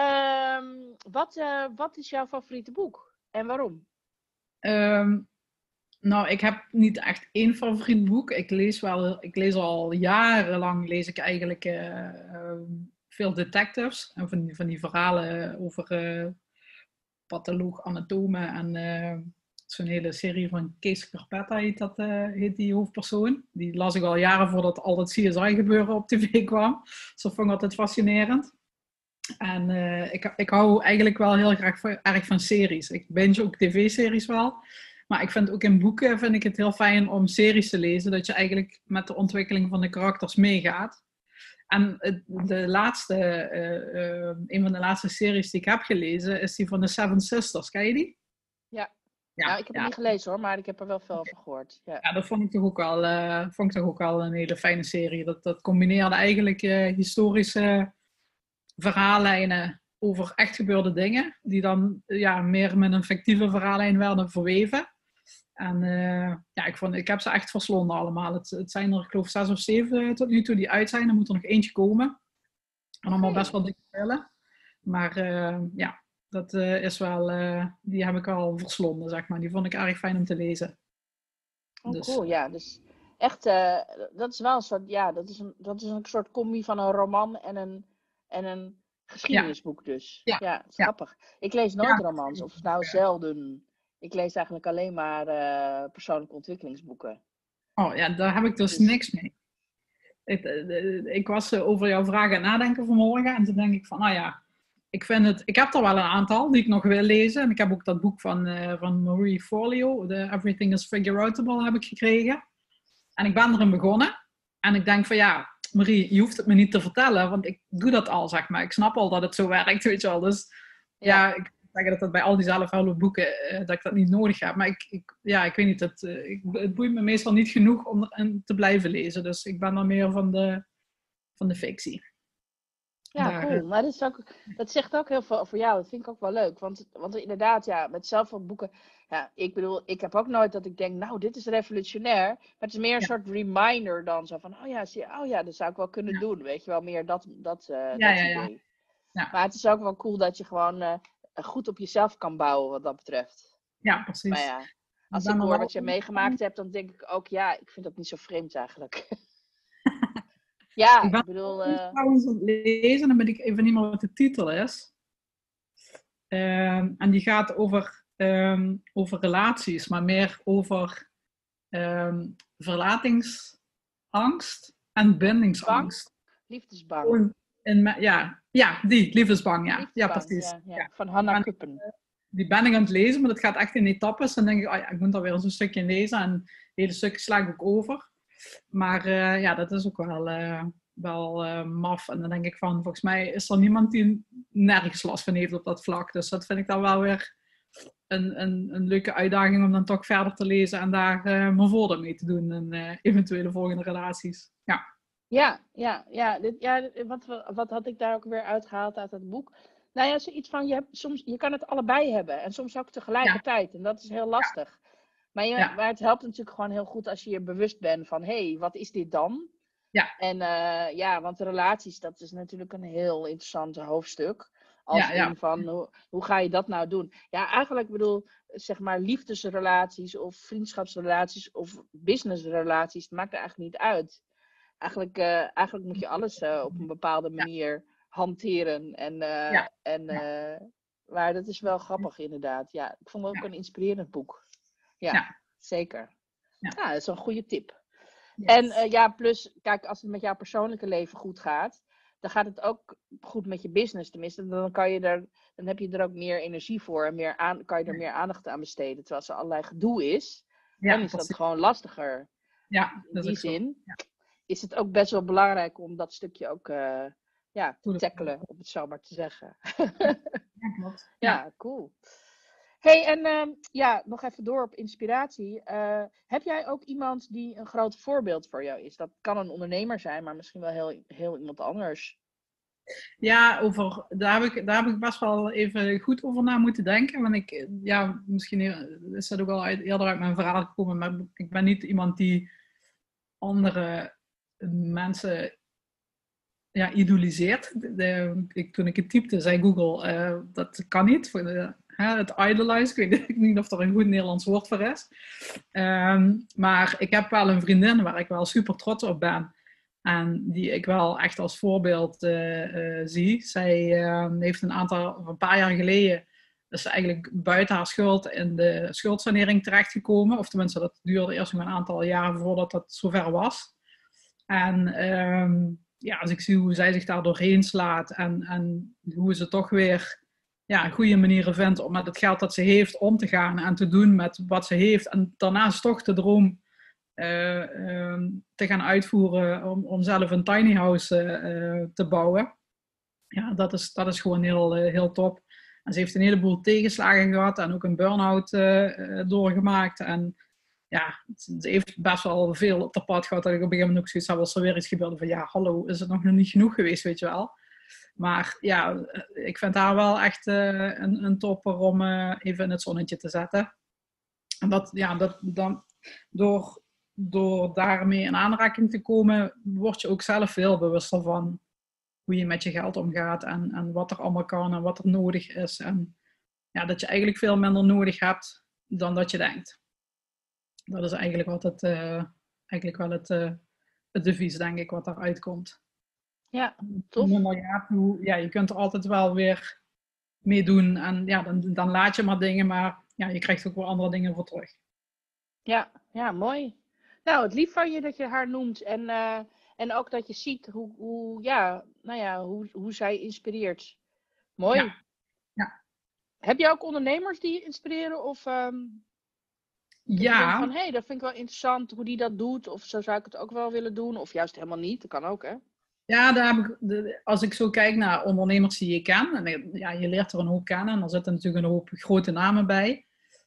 A: Um, wat, uh, wat is jouw favoriete boek? En waarom?
B: Um, nou, ik heb niet echt één favoriet boek. Ik lees wel, ik lees al jarenlang, lees ik eigenlijk uh, uh, veel detectives. En van die, van die verhalen over uh, patholoog, anatomen en uh, zo'n hele serie van Kees Carpetta heet, dat, uh, heet die hoofdpersoon. Die las ik al jaren voordat al dat C S I gebeuren op tv kwam. Dus dat vond ik altijd fascinerend. En uh, ik, ik hou eigenlijk wel heel graag erg van series. Ik binge ook tv-series wel. Maar ik vind ook in boeken vind ik het heel fijn om series te lezen. Dat je eigenlijk met de ontwikkeling van de karakters meegaat. En de laatste, uh, uh, een van de laatste series die ik heb gelezen is die van de Seven Sisters. Ken je die?
A: Ja. Ja, nou, ik heb ja. het niet gelezen hoor, maar ik heb er wel veel over gehoord. Ja,
B: ja dat vond ik toch ook wel, uh, vond ik toch ook wel een hele fijne serie. Dat, dat combineerde eigenlijk uh, historische verhaallijnen over echt gebeurde dingen. Die dan ja, meer met een fictieve verhaallijn werden verweven. En uh, ja, ik, vond, ik heb ze echt verslonden allemaal. Het, het zijn er, ik geloof, zes of zeven tot nu toe die uit zijn. Er moet er nog eentje komen. En allemaal best wel dikke spellen. Maar uh, ja, dat uh, is wel... Uh, die heb ik al verslonden, zeg maar. Die vond ik erg fijn om te lezen.
A: Oh, dus, cool. Ja, dus echt... Uh, dat is wel een soort... Ja, dat is een, dat is een soort combi van een roman en een, en een geschiedenisboek dus.
B: Ja.
A: Ja,
B: ja.
A: grappig. Ik lees nooit
B: ja.
A: romans. Of nou zelden... Ik lees eigenlijk alleen maar uh, persoonlijke ontwikkelingsboeken.
B: Oh ja, daar heb ik dus, dus... niks mee. Ik, ik was over jouw vragen aan het nadenken vanmorgen. En toen denk ik van, nou ja, ik vind het... Ik heb er wel een aantal die ik nog wil lezen. En ik heb ook dat boek van, uh, van Marie Forleo, The Everything is Figure-Outable, heb ik gekregen. En ik ben erin begonnen. En ik denk van, ja, Marie, je hoeft het me niet te vertellen. Want ik doe dat al, zeg maar. Ik snap al dat het zo werkt, weet je wel. Dus ja, ja ik... zeggen dat dat bij al die zelfhulpboeken uh, dat ik dat niet nodig heb. Maar ik, ik, ja, ik weet niet, het, uh, ik, het boeit me meestal niet genoeg om er te blijven lezen. Dus ik ben dan meer van de, van de fictie.
A: Ja, Daar, cool. Uh, maar dat, is ook, dat zegt ook heel veel over jou. Dat vind ik ook wel leuk. Want, want inderdaad, ja, met zelfhulpboeken... Ja, ik bedoel, ik heb ook nooit dat ik denk, nou, dit is revolutionair. Maar het is meer een ja. soort reminder dan zo van, oh ja, zie, oh ja, dat zou ik wel kunnen ja. doen. Weet je wel, meer dat, dat, uh,
B: ja,
A: dat
B: ja,
A: idee.
B: Ja. Ja.
A: Maar het is ook wel cool dat je gewoon... Uh, goed op jezelf kan bouwen wat dat betreft.
B: Ja, precies.
A: Maar ja, als ik hoor wat je meegemaakt hebt, dan denk ik ook, ja, ik vind dat niet zo vreemd eigenlijk. ja,
B: ik, ben
A: ik bedoel... Uh...
B: trouwens aan het lezen, dan ben ik even niet meer wat de titel is. Um, en die gaat over, um, over relaties, maar meer over um, verlatingsangst en bindingsangst.
A: Bang? Liefdesbang.
B: In, ja, ja, die, liefdesbang, ja.
A: Liefdesbang,
B: ja, precies.
A: Ja, ja. Ja. Van Hannah Kuppen.
B: Die ben ik aan het lezen, maar dat gaat echt in etappes. Dan denk ik, oh ja, ik moet daar weer zo'n stukje in lezen. En het hele stukje sla ik ook over. Maar uh, ja, dat is ook wel, uh, wel uh, maf. En dan denk ik van, volgens mij is er niemand die nergens last van heeft op dat vlak. Dus dat vind ik dan wel weer een, een, een leuke uitdaging om dan toch verder te lezen en daar uh, mijn voordeel mee te doen in uh, eventuele volgende relaties. Ja,
A: ja, ja, ja, dit, ja wat, wat had ik daar ook weer uitgehaald uit het boek? Nou ja, zoiets van, je, hebt, soms, je kan het allebei hebben en soms ook tegelijkertijd. Ja. En dat is heel lastig. Ja. Maar, je, ja. maar het helpt natuurlijk gewoon heel goed als je je bewust bent van, hé, hey, wat is dit dan?
B: Ja.
A: En uh, ja, want relaties, dat is natuurlijk een heel interessant hoofdstuk. Als ja, ja. in van, hoe, hoe ga je dat nou doen? Ja, eigenlijk bedoel, zeg maar, liefdesrelaties of vriendschapsrelaties of businessrelaties, het maakt er eigenlijk niet uit. Eigenlijk, uh, eigenlijk moet je alles uh, op een bepaalde manier ja. hanteren. En, uh, ja. en uh, maar dat is wel grappig inderdaad. Ja, ik vond het ook ja. een inspirerend boek. Ja, ja. zeker. Ja. ja, dat is een goede tip. Yes. En uh, ja, plus, kijk, als het met jouw persoonlijke leven goed gaat, dan gaat het ook goed met je business. Tenminste, dan, kan je er, dan heb je er ook meer energie voor en meer aan, kan je er meer aandacht aan besteden. Terwijl als er allerlei gedoe is, ja, dan is dat, dat gewoon lastiger.
B: Ja,
A: in die zin ja. is het ook best wel belangrijk om dat stukje ook uh, ja, te tackelen, om het zo maar te zeggen.
B: Ja, klopt. Ja,
A: ja cool. Hey, en uh, ja, nog even door op inspiratie. Uh, heb jij ook iemand die een groot voorbeeld voor jou is? Dat kan een ondernemer zijn, maar misschien wel heel, heel iemand anders.
B: Ja, over, daar, heb ik, daar heb ik best wel even goed over na moeten denken. Want ik, ja, misschien is dat ook al uit, eerder uit mijn verhaal gekomen, maar ik ben niet iemand die andere mensen ja, idoliseert. De, ik, toen ik het typte, zei Google, uh, dat kan niet. Voor de, hè, het idolize, ik weet niet of er een goed Nederlands woord voor is. Um, maar ik heb wel een vriendin waar ik wel super trots op ben. En die ik wel echt als voorbeeld uh, uh, zie. Zij uh, heeft een aantal, of een paar jaar geleden, is eigenlijk buiten haar schuld in de schuldsanering terechtgekomen. Of tenminste, dat duurde eerst nog een aantal jaren voordat dat zover was. En um, ja, als ik zie hoe zij zich daar doorheen slaat en, en hoe ze toch weer ja, goede manieren vindt om met het geld dat ze heeft om te gaan en te doen met wat ze heeft. En daarnaast toch de droom uh, uh, te gaan uitvoeren om, om zelf een tiny house uh, te bouwen. Ja, dat is, dat is gewoon heel, uh, heel top. En ze heeft een heleboel tegenslagen gehad en ook een burn-out uh, uh, doorgemaakt. En ja, ze heeft best wel veel op de pad gehad dat ik op een gegeven moment ook zoiets had als er weer iets gebeurde van ja, hallo, is het nog niet genoeg geweest, weet je wel. Maar ja, ik vind haar wel echt uh, een, een topper om uh, even in het zonnetje te zetten. En dat, ja, dat, dan, door, door daarmee in aanraking te komen, word je ook zelf veel bewuster van hoe je met je geld omgaat en, en wat er allemaal kan en wat er nodig is. En ja, dat je eigenlijk veel minder nodig hebt dan dat je denkt. Dat is eigenlijk altijd uh, eigenlijk wel het, uh, het devies, denk ik, wat daaruit komt.
A: Ja, tof.
B: Ja, ja, je kunt er altijd wel weer mee doen. En ja, dan, dan laat je maar dingen, maar ja, je krijgt ook wel andere dingen voor terug.
A: Ja, ja, mooi. Nou, het lief van je dat je haar noemt. En, uh, en ook dat je ziet hoe, hoe, ja, nou ja, hoe, hoe zij inspireert. Mooi.
B: Ja. Ja.
A: Heb je ook ondernemers die je inspireren? Of um,
B: ja.
A: van, hé, hey, dat vind ik wel interessant hoe die dat doet. Of zo zou ik het ook wel willen doen. Of juist helemaal niet. Dat kan ook, hè?
B: Ja, daar heb ik, als ik zo kijk naar ondernemers die je kent, en ja, je leert er een hoop kennen en er zitten natuurlijk een hoop grote namen bij.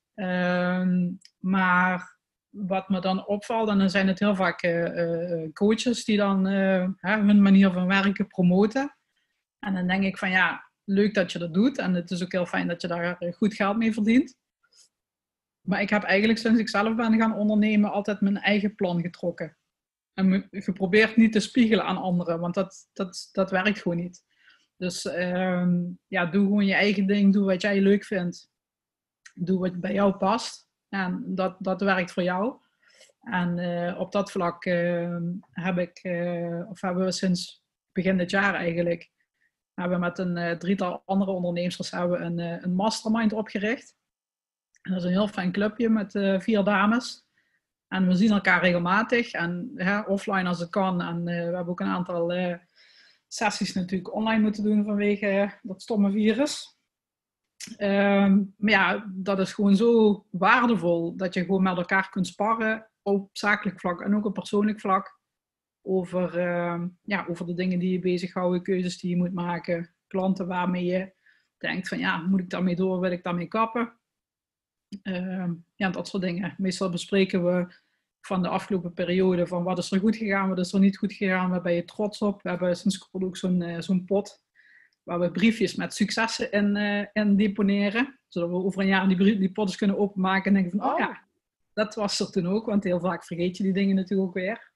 B: Um, maar wat me dan opvalt, en dan zijn het heel vaak uh, uh, coaches die dan uh, hun manier van werken promoten. En dan denk ik van ja, leuk dat je dat doet en het is ook heel fijn dat je daar goed geld mee verdient. Maar ik heb eigenlijk sinds ik zelf ben gaan ondernemen altijd mijn eigen plan getrokken. En geprobeerd niet te spiegelen aan anderen, want dat, dat, dat werkt gewoon niet. Dus um, ja, doe gewoon je eigen ding, doe wat jij leuk vindt. Doe wat bij jou past. En dat, dat werkt voor jou. En uh, op dat vlak uh, heb ik, uh, of hebben we sinds begin dit jaar eigenlijk, hebben we met een uh, drietal andere ondernemers hebben we een, uh, een mastermind opgericht. En dat is een heel fijn clubje met uh, vier dames. En we zien elkaar regelmatig en hè, offline als het kan. En uh, we hebben ook een aantal uh, sessies natuurlijk online moeten doen vanwege uh, dat stomme virus. Um, maar ja, dat is gewoon zo waardevol dat je gewoon met elkaar kunt sparren op zakelijk vlak en ook op persoonlijk vlak. Over, uh, ja, over de dingen die je bezighouden, keuzes die je moet maken, klanten waarmee je denkt van ja, moet ik daarmee door, wil ik daarmee kappen? Uh, ja, dat soort dingen. Meestal bespreken we van de afgelopen periode van wat is er goed gegaan, wat is er niet goed gegaan, waar ben je trots op. We hebben sinds kort ook zo'n, uh, zo'n pot waar we briefjes met successen in, uh, in deponeren. Zodat we over een jaar die, brief, die potjes kunnen openmaken en denken van, oh, oh ja, dat was er toen ook. Want heel vaak vergeet je die dingen natuurlijk ook weer.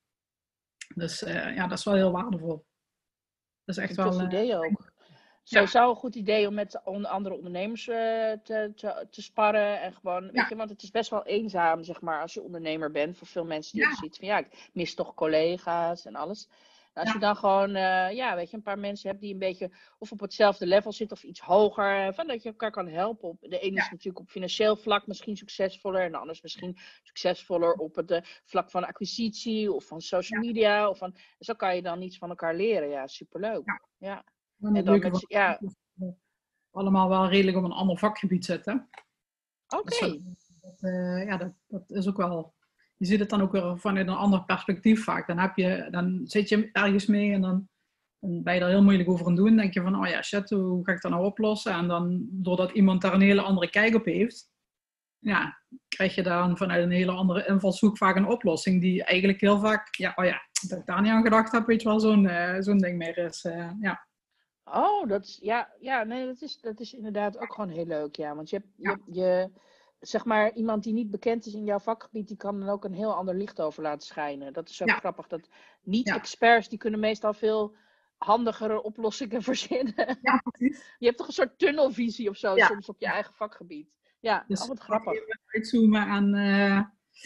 B: Dus uh, ja, dat is wel heel waardevol. Dat is echt
A: een
B: wel...
A: tof idee
B: uh,
A: ook. Sowieso ja. Een goed idee om met andere ondernemers uh, te, te, te sparren. En gewoon, weet ja. je, want het is best wel eenzaam, zeg maar, als je ondernemer bent. Voor veel mensen die ja. ook zoiets van, ja, ik mis toch collega's en alles. En als ja. je dan gewoon, uh, ja, weet je, een paar mensen hebt die een beetje of op hetzelfde level zitten of iets hoger. Van dat je elkaar kan helpen. Op, de ene ja. is natuurlijk op financieel vlak misschien succesvoller. En de ander is misschien succesvoller op het uh, vlak van acquisitie of van social ja. media. Of van, dus dan kan je dan iets van elkaar leren. Ja, superleuk. Ja. ja.
B: En, en dan met, ja. allemaal wel redelijk op een ander vakgebied zitten.
A: Oké. Okay.
B: Dus, uh, ja, dat, dat is ook wel... Je ziet het dan ook weer vanuit een ander perspectief vaak. Dan, heb je, dan zit je ergens mee en dan, dan ben je er heel moeilijk over aan doen. Dan denk je van, oh ja, shit, hoe ga ik dat nou oplossen? En dan, doordat iemand daar een hele andere kijk op heeft, ja, krijg je dan vanuit een hele andere invalshoek vaak een oplossing die eigenlijk heel vaak, ja, oh ja, dat ik daar niet aan gedacht heb, weet je wel, zo'n, uh, zo'n ding meer is, uh, ja.
A: Oh, dat is, ja, ja, nee, dat is, dat is inderdaad ook gewoon heel leuk, ja. Want je hebt, je, ja. je, zeg maar, iemand die niet bekend is in jouw vakgebied, die kan dan ook een heel ander licht over laten schijnen. Dat is ook ja. grappig. Dat niet-experts, ja. die kunnen meestal veel handigere oplossingen verzinnen. Ja, precies. Je hebt toch een soort tunnelvisie of zo, ja. soms op je eigen vakgebied. Ja, dus oh, wat grappig.
B: Even uitzoomen aan, uh,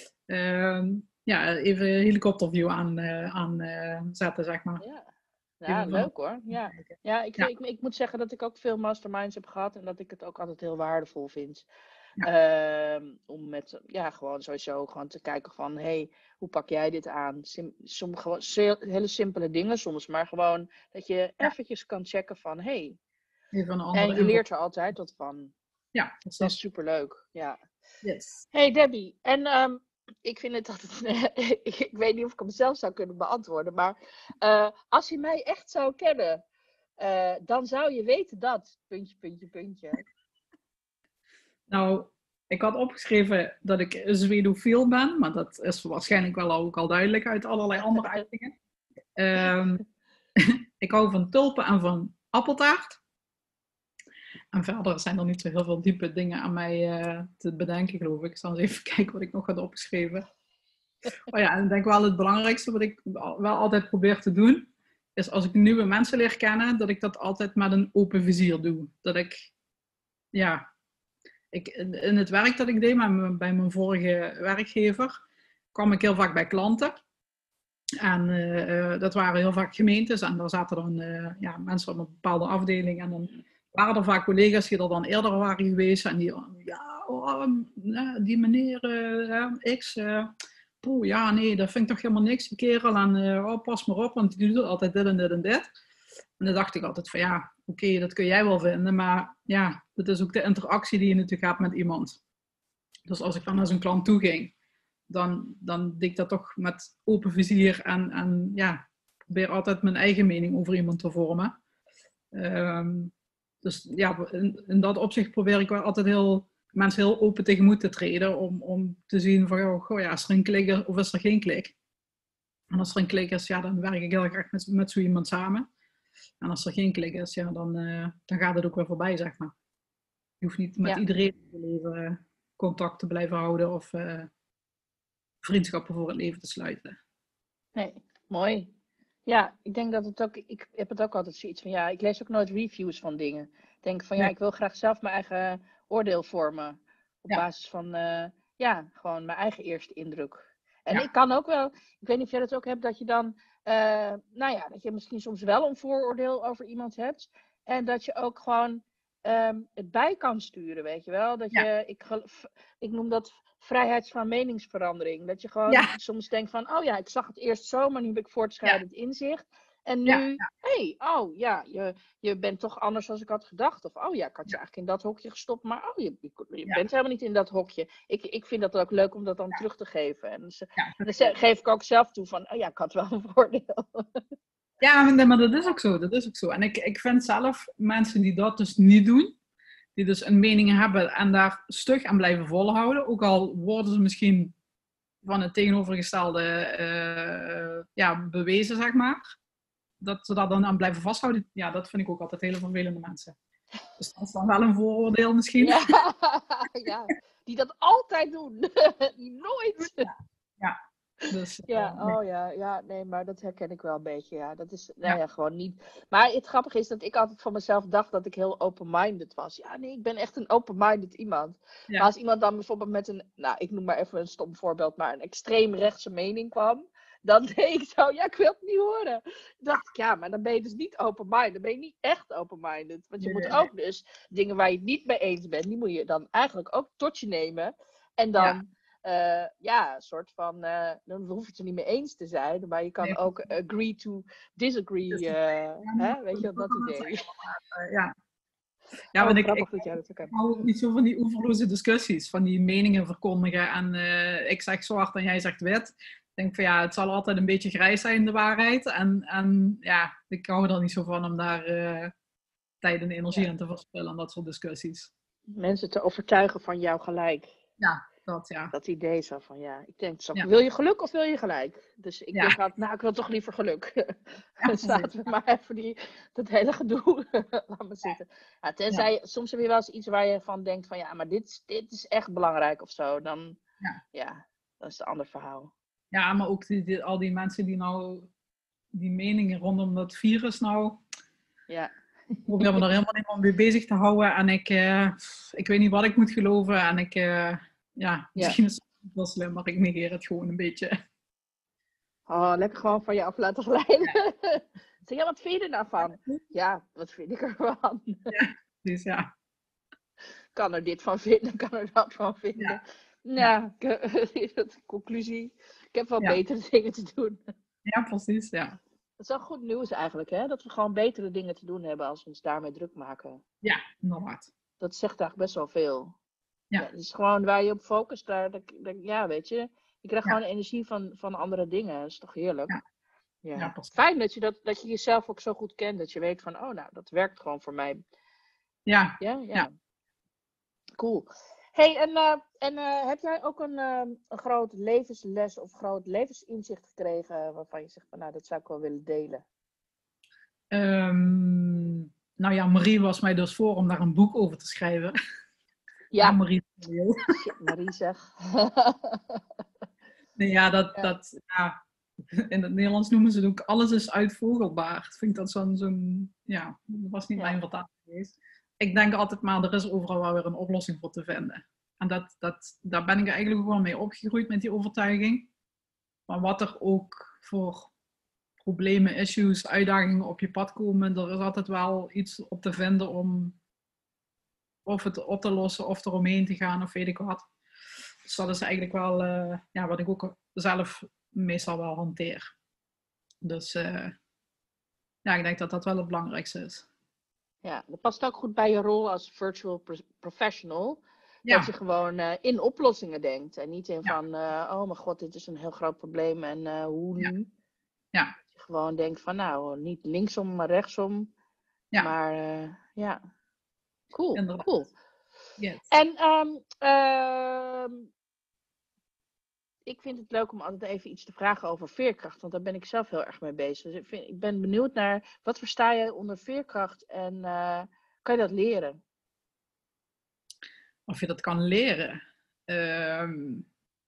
B: uh, ja, even helikopterview aan, uh, aan uh, zetten, zeg maar.
A: Ja. Ja, leuk hoor. Ja, ja, ik, ja. Ik, ik moet zeggen dat ik ook veel masterminds heb gehad en dat ik het ook altijd heel waardevol vind. Ja. Uh, om met, ja, gewoon sowieso gewoon te kijken van, hé, hey, hoe pak jij dit aan? Sim, sommige gewoon, hele simpele dingen soms, maar gewoon dat je ja. eventjes kan checken van, hé. Hey, en je leert er altijd wat van.
B: Ja,
A: dat is superleuk. Ja.
B: Yes.
A: Hey Debbie, en um, ik vind het altijd, ik, ik weet niet of ik hem zelf zou kunnen beantwoorden, maar uh, als je mij echt zou kennen, uh, dan zou je weten dat, puntje, puntje, puntje.
B: Nou, ik had opgeschreven dat ik zwedofiel ben, maar dat is waarschijnlijk wel ook al duidelijk uit allerlei andere uitingen. Um, ik hou van tulpen en van appeltaart. En verder zijn er niet zo heel veel diepe dingen aan mij uh, te bedenken, geloof ik. Ik zal eens even kijken wat ik nog had opgeschreven. Oh ja, en ik denk wel het belangrijkste wat ik wel altijd probeer te doen, is als ik nieuwe mensen leer kennen, dat ik dat altijd met een open vizier doe. Dat ik, ja, ik, in het werk dat ik deed met, bij mijn vorige werkgever, kwam ik heel vaak bij klanten. En uh, dat waren heel vaak gemeentes en daar zaten dan uh, ja, mensen op een bepaalde afdeling en dan waren er vaak collega's die er dan eerder waren geweest en die, ja, oh, die meneer uh, X, uh, poeh, ja, nee, dat vind ik toch helemaal niks, die kerel, en uh, oh, pas maar op, want die doet altijd dit en dit en dit. En dan dacht ik altijd van, ja, oké, okay, dat kun jij wel vinden, maar ja, dat is ook de interactie die je natuurlijk hebt met iemand. Dus als ik dan naar zo'n klant toe ging, dan, dan deed ik dat toch met open vizier en, en ja, probeer altijd mijn eigen mening over iemand te vormen. Um, Dus ja, in, in dat opzicht probeer ik wel altijd heel, mensen heel open tegemoet te treden. Om, om te zien van, oh, goh, ja, is er een klik of is er geen klik? En als er een klik is, ja, dan werk ik heel graag met, met zo iemand samen. En als er geen klik is, ja, dan, uh, dan gaat het ook weer voorbij, zeg maar. Je hoeft niet met ja. iedereen in je leven contact te blijven houden of uh, vriendschappen voor het leven te sluiten.
A: Nee, mooi. Ja, ik denk dat het ook, ik heb het ook altijd zoiets van, ja, ik lees ook nooit reviews van dingen. Ik denk van, ja, ik wil graag zelf mijn eigen oordeel vormen. Op ja. basis van, uh, ja, gewoon mijn eigen eerste indruk. En ja. ik kan ook wel, ik weet niet of jij dat ook hebt, dat je dan, uh, nou ja, dat je misschien soms wel een vooroordeel over iemand hebt. En dat je ook gewoon um, het bij kan sturen, weet je wel. Dat ja. je, ik, ik noem dat vrijheid van meningsverandering. Dat je gewoon ja. soms denkt van, oh ja, ik zag het eerst zo, maar nu heb ik voortschrijdend ja. inzicht. En nu, hé, ja, ja. hey, oh ja, je, je bent toch anders dan ik had gedacht. Of, oh ja, ik had je eigenlijk in dat hokje gestopt, maar oh, je, je, je ja. bent helemaal niet in dat hokje. Ik, ik vind dat ook leuk om dat dan ja. terug te geven. En dus, ja. dan geef ik ook zelf toe van, oh ja, ik had wel een voordeel.
B: Ja, maar dat is ook zo, dat is ook zo. En ik, ik vind zelf mensen die dat dus niet doen, die dus een mening hebben en daar stug aan blijven volhouden. Ook al worden ze misschien van het tegenovergestelde uh, ja, bewezen, zeg maar. Dat ze daar dan aan blijven vasthouden, ja, dat vind ik ook altijd hele vervelende mensen. Dus dat is dan wel een vooroordeel misschien.
A: Ja, ja. Die dat altijd doen. Die nooit.
B: Ja, ja. Dus,
A: ja,
B: uh, nee.
A: oh ja, ja, nee, maar dat herken ik wel een beetje. Ja, dat is, nou ja, ja, gewoon niet. Maar het grappige is dat ik altijd van mezelf dacht dat ik heel open-minded was. Ja, nee, ik ben echt een open-minded iemand. Ja. Maar als iemand dan bijvoorbeeld met een, nou, ik noem maar even een stom voorbeeld, maar een extreem rechtse mening kwam, dan deed ik zo, ja, ik wil het niet horen. Dan dacht ik, ja, maar dan ben je dus niet open-minded. Dan ben je niet echt open-minded. Want je
B: nee,
A: moet
B: nee.
A: ook dus dingen waar je het niet mee eens bent, die moet je dan eigenlijk ook tot je nemen. En dan... Ja. Uh, ja, een soort van, uh, dan hoef je het er niet mee eens te zijn, maar je kan nee, ook agree to disagree, uh, ja, hè? Weet je, dat idee.
B: Ja, ja, want
A: oh,
B: ik,
A: grappig
B: ik,
A: dat jij dat ook hebt.
B: Ik hou niet zo van die oeverloze discussies, van die meningen verkondigen en uh, ik zeg zwart en jij zegt wit. Ik denk van ja, het zal altijd een beetje grijs zijn, de waarheid. En, en ja, ik hou er niet zo van om daar uh, tijd en energie ja. aan te verspillen aan dat soort discussies.
A: Mensen te overtuigen van jouw gelijk.
B: Ja. Dat, ja.
A: dat idee zo van, ja, ik denk zo, ja. wil je geluk of wil je gelijk? Dus ik
B: ja.
A: denk altijd, nou, ik wil toch liever geluk. Ja, dus laten we maar even die, dat hele gedoe laten we zitten. Ja, tenzij, ja. soms heb je wel eens iets waar je van denkt van, ja, maar dit, dit is echt belangrijk of zo. Dan, ja, ja dat is een ander verhaal.
B: Ja, maar ook die, die, al die mensen die nou, die meningen rondom dat virus nou...
A: Ja.
B: Ik probeer me er helemaal niet mee bezig te houden en ik, uh, ik weet niet wat ik moet geloven en ik... Uh, Ja, misschien ja. is het wel slim, maar ik negeer het gewoon een beetje.
A: Oh, lekker gewoon van je af laten glijden. Ja. Zeg, ja, wat vind je er nou van? Ja, wat vind ik ervan?
B: Ja, dus ja.
A: Kan er dit van vinden, kan er dat van vinden. Ja, nou, ja. De conclusie. Ik heb wel ja. betere dingen te doen.
B: Ja, precies, ja.
A: Dat is wel goed nieuws eigenlijk, hè? Dat we gewoon betere dingen te doen hebben als we ons daarmee druk maken.
B: Ja, inderdaad.
A: Dat zegt eigenlijk best wel veel.
B: Ja.
A: Ja, het is gewoon waar je op focust. Daar, daar, daar, ja, weet je. Je krijgt ja. gewoon energie van, van andere dingen. Dat is toch heerlijk?
B: Ja.
A: Ja.
B: Ja,
A: fijn dat je, dat, dat je jezelf ook zo goed kent. Dat je weet van, oh nou, dat werkt gewoon voor mij.
B: Ja.
A: Ja, ja.
B: ja.
A: Cool. Hey, en, uh, en uh, heb jij ook een, uh, een groot levensles of groot levensinzicht gekregen waarvan je zegt van, nou, dat zou ik wel willen delen?
B: Um, nou ja, Marie was mij dus voor om daar een boek over te schrijven.
A: Ja,
B: ja Marie.
A: Shit, Marie zeg.
B: Nee, ja, dat, ja. dat ja, in het Nederlands noemen ze het ook alles is uitvogelbaar. Ik vind dat zo'n, zo'n ja, dat was niet ja. mijn vertaling geweest. Ik denk altijd maar, er is overal wel weer een oplossing voor te vinden. En dat, dat, daar ben ik eigenlijk gewoon mee opgegroeid met die overtuiging. Maar wat er ook voor problemen, issues, uitdagingen op je pad komen, er is altijd wel iets op te vinden om of het op te lossen of eromheen te gaan of weet ik wat. Dus dat is eigenlijk wel uh, ja, wat ik ook zelf meestal wel hanteer. Dus uh, ja, ik denk dat dat wel het belangrijkste is.
A: Ja, dat past ook goed bij je rol als virtual professional.
B: Ja.
A: Dat je gewoon uh, in oplossingen denkt. En niet in
B: ja.
A: van, uh, oh mijn god, dit is een heel groot probleem en uh, hoe nu?
B: Ja. Ja.
A: Dat je gewoon denkt van, nou, niet linksom, maar rechtsom.
B: Ja.
A: Maar uh, ja, cool,
B: Inderdaad.
A: cool.
B: Yes.
A: En um, uh, ik vind het leuk om altijd even iets te vragen over veerkracht. Want daar ben ik zelf heel erg mee bezig. Dus ik, vind, ik ben benieuwd naar, wat versta jij onder veerkracht? En uh, kan je dat leren?
B: Of je dat kan leren? Um,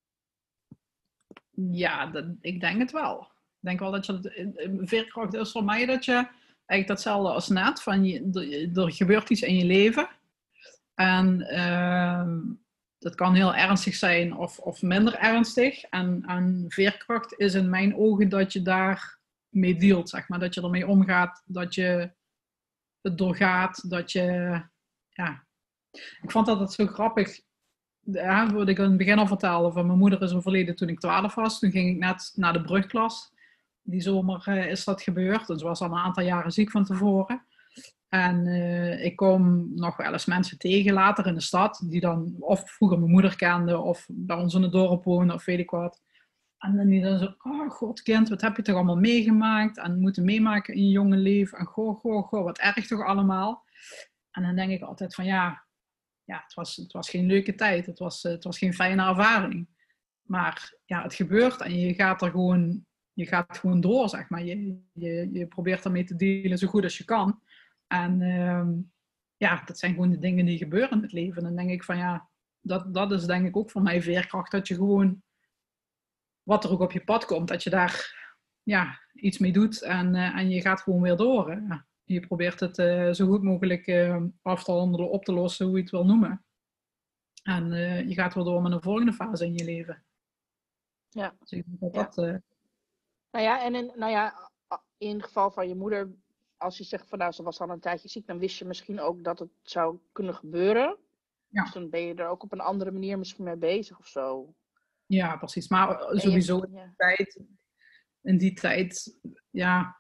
B: ja, dat, ik denk het wel. Ik denk wel dat je dat, veerkracht is voor mij dat je eigenlijk datzelfde als net. Van je, er gebeurt iets in je leven. En um, dat kan heel ernstig zijn of, of minder ernstig. En, en veerkracht is in mijn ogen dat je daar mee dealt, zeg maar. Dat je ermee omgaat, dat je het doorgaat, dat je... Ja. Ik vond dat het zo grappig. Ja, wat ik in het begin al vertelde, van mijn moeder is overleden toen ik twaalf was. Toen ging ik net naar de brugklas. Die zomer uh, is dat gebeurd. Dus was al een aantal jaren ziek van tevoren. En uh, ik kom nog wel eens mensen tegen later in de stad, die dan of vroeger mijn moeder kenden, of bij ons in het dorp wonen, of weet ik wat. En dan die dan zo, oh god kind, wat heb je toch allemaal meegemaakt en moeten meemaken in je jonge leven. En goh, goh, goh, wat erg toch allemaal. En dan denk ik altijd van ja, ja, het was, het was geen leuke tijd. Het was, het was geen fijne ervaring. Maar ja, het gebeurt en je gaat er gewoon, je gaat gewoon door, zeg maar. Je, je, je probeert ermee te dealen zo goed als je kan. En uh, ja, dat zijn gewoon de dingen die gebeuren in het leven. En dan denk ik van ja, dat, dat is denk ik ook voor mij veerkracht. Dat je gewoon, wat er ook op je pad komt, dat je daar ja, iets mee doet en, uh, en je gaat gewoon weer door. Hè. Je probeert het uh, zo goed mogelijk uh, af te handelen, op te lossen, hoe je het wil noemen. En uh, je gaat weer door met een volgende fase in je leven.
A: Ja.
B: Dus ik denk dat
A: ja.
B: dat... Uh...
A: Nou ja, en in, nou ja, in het geval van je moeder, als je zegt van nou, ze was al een tijdje ziek, dan wist je misschien ook dat het zou kunnen gebeuren. Ja. Dus dan ben je er ook op een andere manier misschien mee bezig of zo.
B: Ja, precies. Maar sowieso in die ja. tijd, in die tijd, ja,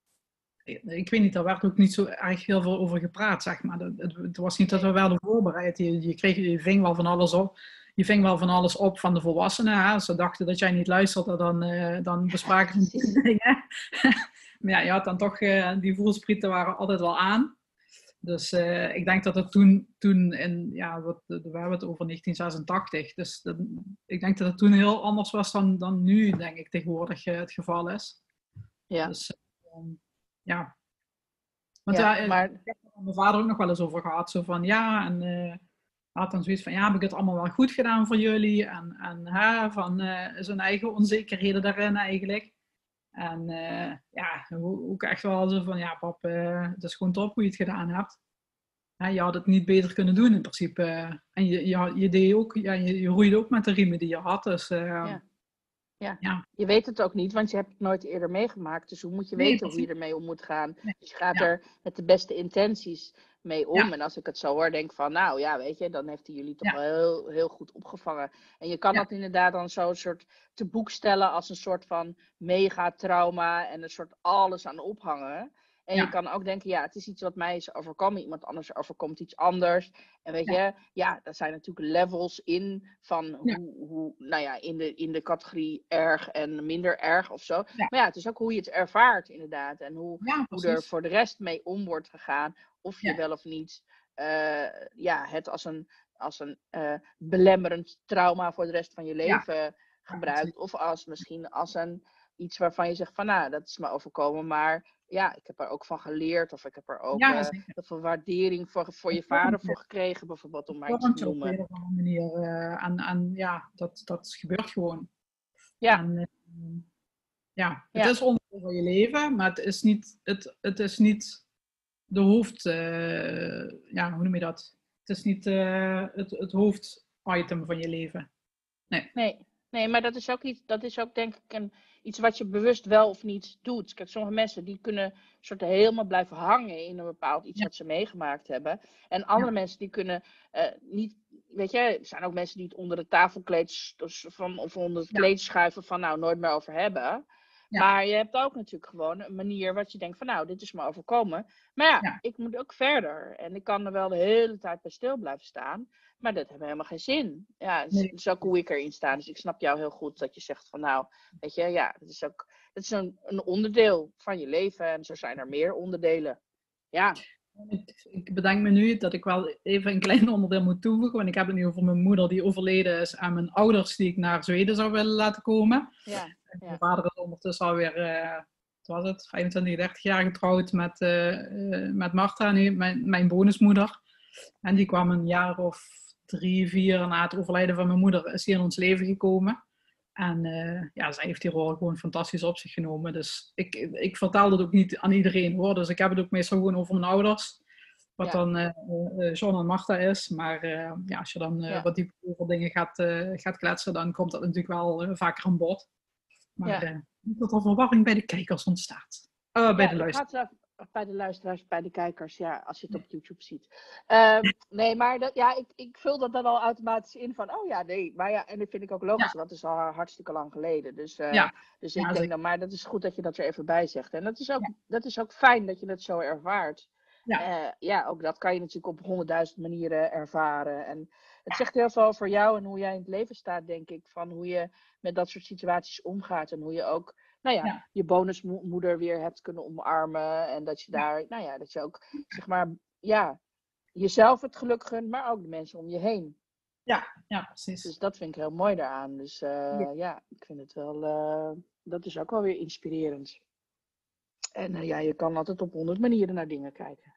B: ik weet niet, daar werd ook niet zo erg heel veel over gepraat, zeg maar. Het, het was niet dat we werden voorbereid. Je, je, kreeg, je ving wel van alles op. Je ving wel van alles op van de volwassenen. Hè? Als ze dachten dat jij niet luisterde, dan, uh, dan bespraken ze die dingen. Maar ja, je had dan toch, uh, die voelsprieten waren altijd wel aan. Dus uh, ik denk dat het toen, toen in, ja, wat, we hebben het over negentien zesentachtig. Dus dat, ik denk dat het toen heel anders was dan, dan nu, denk ik, tegenwoordig uh, het geval is.
A: Ja.
B: Dus, uh, ja. Want
A: ja,
B: ja,
A: maar...
B: ik heb er met mijn vader ook nog wel eens over gehad. Zo van, ja, en uh, had dan zoiets van, ja, heb ik het allemaal wel goed gedaan voor jullie? En, en hè, van uh, zijn eigen onzekerheden daarin eigenlijk. En uh, ja, ook echt wel zo van, ja pap, uh, het is gewoon top hoe je het gedaan hebt. Ja, je had het niet beter kunnen doen in principe. En je, je, je deed ook, ja, je, je roeide ook met de riemen die je had. Dus, uh,
A: ja. Ja.
B: ja,
A: je weet het ook niet, want je hebt het nooit eerder meegemaakt. Dus hoe moet je
B: nee,
A: weten
B: precies.
A: hoe je ermee om moet gaan?
B: Nee.
A: Dus je gaat
B: ja.
A: er met de beste intenties mee om.
B: Ja.
A: En als ik het zo hoor, denk ik van, nou ja, weet je, dan heeft hij jullie toch
B: ja.
A: wel heel, heel goed opgevangen. En je kan
B: ja.
A: dat inderdaad dan zo'n soort te boek stellen als een soort van mega-trauma en een soort alles aan ophangen. En
B: ja.
A: je kan ook denken, ja, het is iets wat mij is overkomen. Iemand anders overkomt iets anders. En weet ja. je, ja, daar zijn natuurlijk levels in van hoe, ja. hoe nou ja, in de, in de categorie erg en minder erg of zo. Ja. Maar ja, het is ook hoe je het ervaart inderdaad. En hoe,
B: ja,
A: hoe er voor de rest mee om wordt gegaan. Of je
B: ja.
A: wel of niet uh, ja, het als een, als een uh, belemmerend trauma voor de rest van je leven ja. gebruikt. Ja, of als misschien als een iets waarvan je zegt van nou, dat is me overkomen, maar ja, ik heb er ook van geleerd. Of ik heb er ook ja, uh, heel veel waardering voor, voor je vader voor gekregen, bijvoorbeeld, om maar iets te noemen.
B: Op een of andere manier. Uh, en, en ja, dat, dat gebeurt gewoon.
A: Ja.
B: En, uh, ja, het ja. is onderdeel van je leven, maar het is niet, het, het is niet de hoofd... Uh, ja, hoe noem je dat? Het is niet uh, het, het hoofditem van je leven. Nee.
A: Nee. Nee, maar dat is ook iets, dat is ook denk ik een, iets wat je bewust wel of niet doet. Kijk, sommige mensen die kunnen soort helemaal blijven hangen in een bepaald iets ja. wat ze meegemaakt hebben. En andere ja. mensen die kunnen uh, niet, weet je, er zijn ook mensen die het onder de tafelkleed van, of onder het ja. kleed schuiven van nou nooit meer over hebben. Ja. Maar je hebt ook natuurlijk gewoon een manier wat je denkt van nou, dit is me overkomen. Maar ja, ja, ik moet ook verder. En ik kan er wel de hele tijd bij stil blijven staan. Maar dat heeft helemaal geen zin. Ja, dat is, nee. dat is ook hoe ik erin sta. Dus ik snap jou heel goed dat je zegt van nou, weet je, ja, dat is ook dat is een, een onderdeel van je leven. En zo zijn er meer onderdelen. Ja.
B: Ik bedenk me nu dat ik wel even een klein onderdeel moet toevoegen. Want ik heb het nu over mijn moeder die overleden is. En mijn ouders die ik naar Zweden zou willen laten komen.
A: Ja. Ja.
B: Mijn vader is ondertussen alweer, uh, wat was het, vijfentwintig, dertig jaar getrouwd met, uh, uh, met Marta, nu, mijn, mijn bonusmoeder. En die kwam een jaar of drie, vier na het overlijden van mijn moeder, is hier in ons leven gekomen. En uh, ja, zij heeft die rol gewoon fantastisch op zich genomen. Dus ik, ik vertel dat ook niet aan iedereen hoor. Dus ik heb het ook meestal gewoon over mijn ouders. Wat ja. dan uh, uh, John en Marta is. Maar uh, ja, als je dan uh, ja. wat dieper over dingen gaat, uh, gaat kletsen, dan komt dat natuurlijk wel uh, vaker aan bod. Maar ja. uh, niet dat er verwarring bij de kijkers ontstaat. Uh, bij
A: ja,
B: de luisteraars.
A: Bij de luisteraars, bij de kijkers, ja, als je het op YouTube ziet. Uh, nee, maar dat, ja, ik, ik vul dat dan al automatisch in van, oh ja, nee. Maar ja, en dat vind ik ook logisch, ja. want het is al hartstikke lang geleden. Dus, uh, ja. dus ik ja, denk zeker. dan, maar dat is goed dat je dat er even bij zegt. En dat is ook, ja. dat is ook fijn dat je dat zo ervaart. Ja. Uh, ja, ook dat kan je natuurlijk op honderdduizend manieren ervaren. En het zegt heel veel over jou en hoe jij in het leven staat, denk ik. Van hoe je met dat soort situaties omgaat. En hoe je ook, nou ja, ja. je bonusmoeder weer hebt kunnen omarmen. En dat je daar, ja. nou ja, dat je ook, zeg maar, ja, jezelf het geluk gunt, maar ook de mensen om je heen.
B: Ja, ja, precies.
A: Dus dat vind ik heel mooi daaraan. Dus uh,
B: Ja.
A: ja, ik vind het wel, uh, dat is ook wel weer inspirerend. En uh, ja, je kan altijd op honderd manieren naar dingen kijken.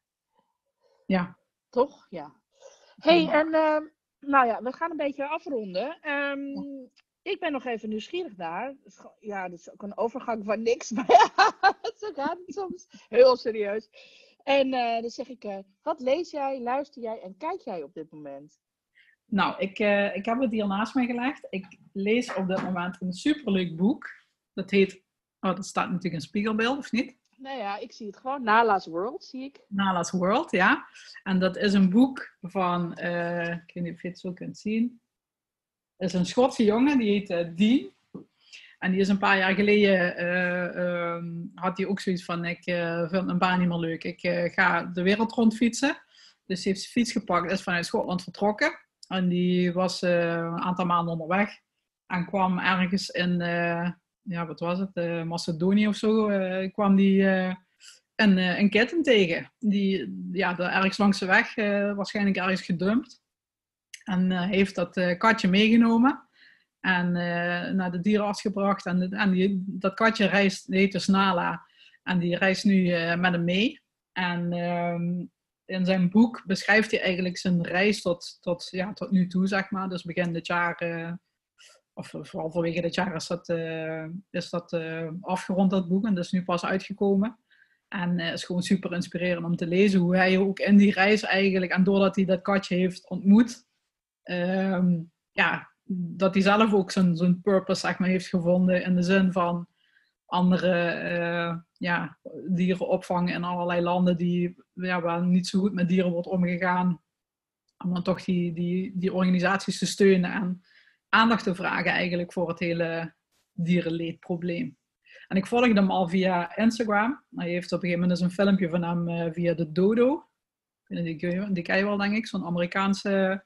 B: Ja.
A: Toch? Ja. Hey, ja. en uh, nou ja, we gaan een beetje afronden. Um, ja. Ik ben nog even nieuwsgierig naar. Ja, dat is ook een overgang van niks, maar ja, zo gaat het soms. Heel serieus. En uh, dan zeg ik, uh, wat lees jij, luister jij en kijk jij op dit moment?
B: Nou, ik, uh, ik heb het hier naast mij gelegd. Ik lees op dit moment een superleuk boek. Dat heet, oh, dat staat natuurlijk in spiegelbeeld, of niet?
A: Nou ja, ik zie het gewoon. Nala's World, zie ik.
B: Nala's World, ja. En dat is een boek van, uh, ik weet niet of je het zo kunt zien. Het is een Schotse jongen, die heet uh, Dean. En die is een paar jaar geleden, uh, uh, had hij ook zoiets van, ik uh, vind mijn baan niet meer leuk. Ik uh, ga de wereld rondfietsen. Dus hij heeft zijn fiets gepakt, is vanuit Schotland vertrokken. En die was uh, een aantal maanden onderweg. En kwam ergens in, uh, ja wat was het, uh, Macedonië of zo, uh, kwam die uh, een, uh, een kitten tegen. Die ja, daar ergens langs de weg, uh, waarschijnlijk ergens gedumpt. En uh, heeft dat uh, katje meegenomen. En uh, naar de dierenarts gebracht. En, de, en die, dat katje reist, die heet dus Nala. En die reist nu uh, met hem mee. En uh, in zijn boek beschrijft hij eigenlijk zijn reis tot, tot, ja, tot nu toe, zeg maar. Dus begin dit jaar, uh, of vooral vanwege dit jaar is dat, uh, is dat uh, afgerond, dat boek. En dat is nu pas uitgekomen. En het uh, is gewoon super inspirerend om te lezen hoe hij ook in die reis eigenlijk, en doordat hij dat katje heeft ontmoet, uh, ja, dat hij zelf ook zijn, zijn purpose, zeg maar, heeft gevonden in de zin van andere uh, ja, dieren opvangen in allerlei landen die, ja, waar niet zo goed met dieren wordt omgegaan. Om dan toch die, die, die organisaties te steunen en aandacht te vragen eigenlijk voor het hele dierenleedprobleem. En ik volgde hem al via Instagram. Hij heeft op een gegeven moment dus een filmpje van hem uh, via de Dodo. Die, die ken je wel, denk ik. Zo'n Amerikaanse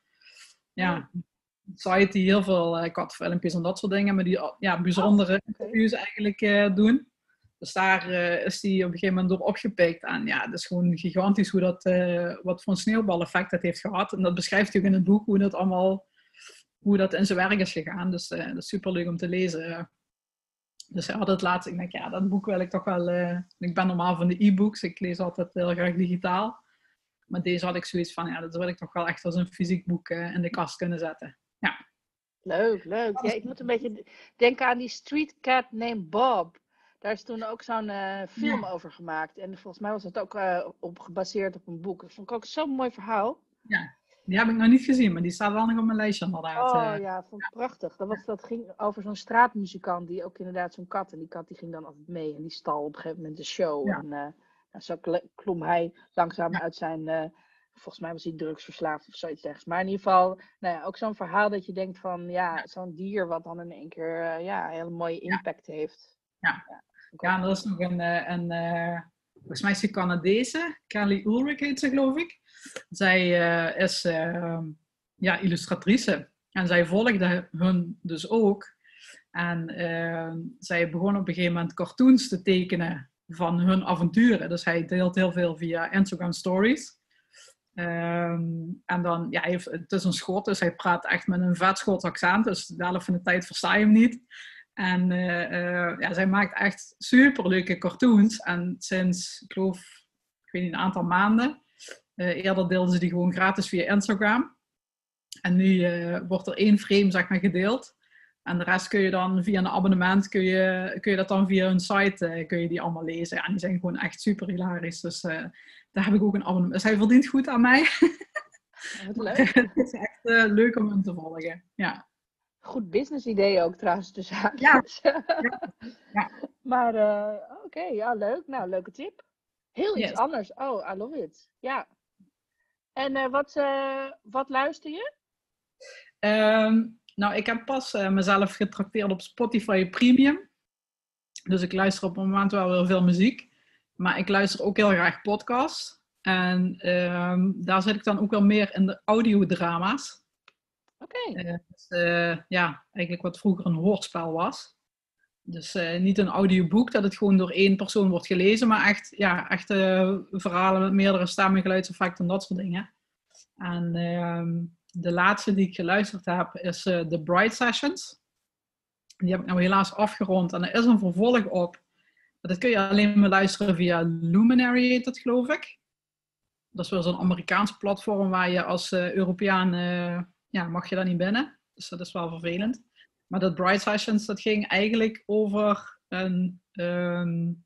B: ja, site die heel veel uh, katfilmpjes en dat soort dingen, maar die ja, bijzondere oh, okay. interviews eigenlijk uh, doen. Dus daar uh, is hij op een gegeven moment door opgepikt. En ja, het is gewoon gigantisch hoe dat, uh, wat voor een sneeuwbaleffect dat heeft gehad. En dat beschrijft hij ook in het boek, hoe dat allemaal, hoe dat in zijn werk is gegaan. Dus uh, dat is super leuk om te lezen. Dus hij had het laatst, ik denk, ja, dat boek wil ik toch wel, uh, ik ben normaal van de e-books, ik lees altijd heel graag digitaal. Maar deze had ik zoiets van, ja, dat wil ik toch wel echt als een fysiek boek uh, in de kast kunnen zetten. Ja.
A: Leuk, leuk. Ja, ik moet een beetje denken aan die Street Cat named Bob. Daar is toen ook zo'n uh, film ja. over gemaakt. En volgens mij was het ook uh, op, gebaseerd op een boek. Dat vond ik ook zo'n mooi verhaal.
B: Ja, die heb ik nog niet gezien, maar die staat wel nog op mijn lijstje inderdaad.
A: Oh ja, vond ik prachtig. Dat, was, dat ging over zo'n straatmuzikant, die ook inderdaad zo'n kat. En die kat die ging dan altijd mee en die stal op een gegeven moment de show. Ja. En uh, nou, zo klom hij langzaam ja. uit zijn... Uh, volgens mij was hij drugsverslaafd of zoiets ergens. Maar in ieder geval, nou ja, ook zo'n verhaal dat je denkt van, ja, ja. zo'n dier wat dan in één keer uh, ja, een hele mooie impact ja. heeft.
B: Ja, ja, ja en er is nog een, een uh, volgens mij is die Canadese, Kelly Ulrich heet ze, geloof ik. Zij uh, is uh, ja, illustratrice en zij volgde hun dus ook. En uh, zij begon op een gegeven moment cartoons te tekenen van hun avonturen. Dus hij deelt heel veel via Instagram stories. Um, en dan, ja, hij heeft, het is een Schot, dus hij praat echt met een vet Schots accent. Dus de helft van de tijd versta je hem niet. En uh, uh, ja, zij maakt echt super leuke cartoons. En sinds, ik geloof, ik weet niet, een aantal maanden. Uh, eerder deelden ze die gewoon gratis via Instagram. En nu uh, wordt er één frame, zeg maar, gedeeld. En de rest kun je dan via een abonnement, kun je, kun je dat dan via hun site, uh, kun je die allemaal lezen. Ja, en die zijn gewoon echt super hilarisch. Dus uh, daar heb ik ook een abonnement. Dus hij verdient goed aan mij.
A: Wat leuk.
B: Het is echt uh, leuk om hem te volgen. Ja.
A: Goed business idee ook trouwens, de zaak.
B: Ja. ja. ja.
A: Maar uh, oké, okay, ja, leuk. Nou, leuke tip. Heel iets
B: yes.
A: anders. Oh, I love it. Ja. En uh, wat, uh, wat luister je?
B: Um, nou, ik heb pas uh, mezelf getrakteerd op Spotify Premium. Dus ik luister op het moment wel heel veel muziek. Maar ik luister ook heel graag podcasts. En um, daar zit ik dan ook wel meer in de audiodrama's.
A: Oké. Okay.
B: Uh, dus, uh, ja, eigenlijk wat vroeger een hoorspel was. Dus uh, niet een audioboek dat het gewoon door één persoon wordt gelezen. Maar echt, ja, echt uh, verhalen met meerdere stemmen, geluidseffecten en dat soort dingen. En uh, de laatste die ik geluisterd heb is uh, The Bright Sessions. Die heb ik nou helaas afgerond. En er is een vervolg op. Dat kun je alleen maar luisteren via Luminary, heet dat, geloof ik. Dat is wel zo'n Amerikaans platform waar je als uh, Europeaan, uh, ja, mag je daar niet binnen. Dus dat is wel vervelend. Maar dat Bright Sessions, dat ging eigenlijk over een, um,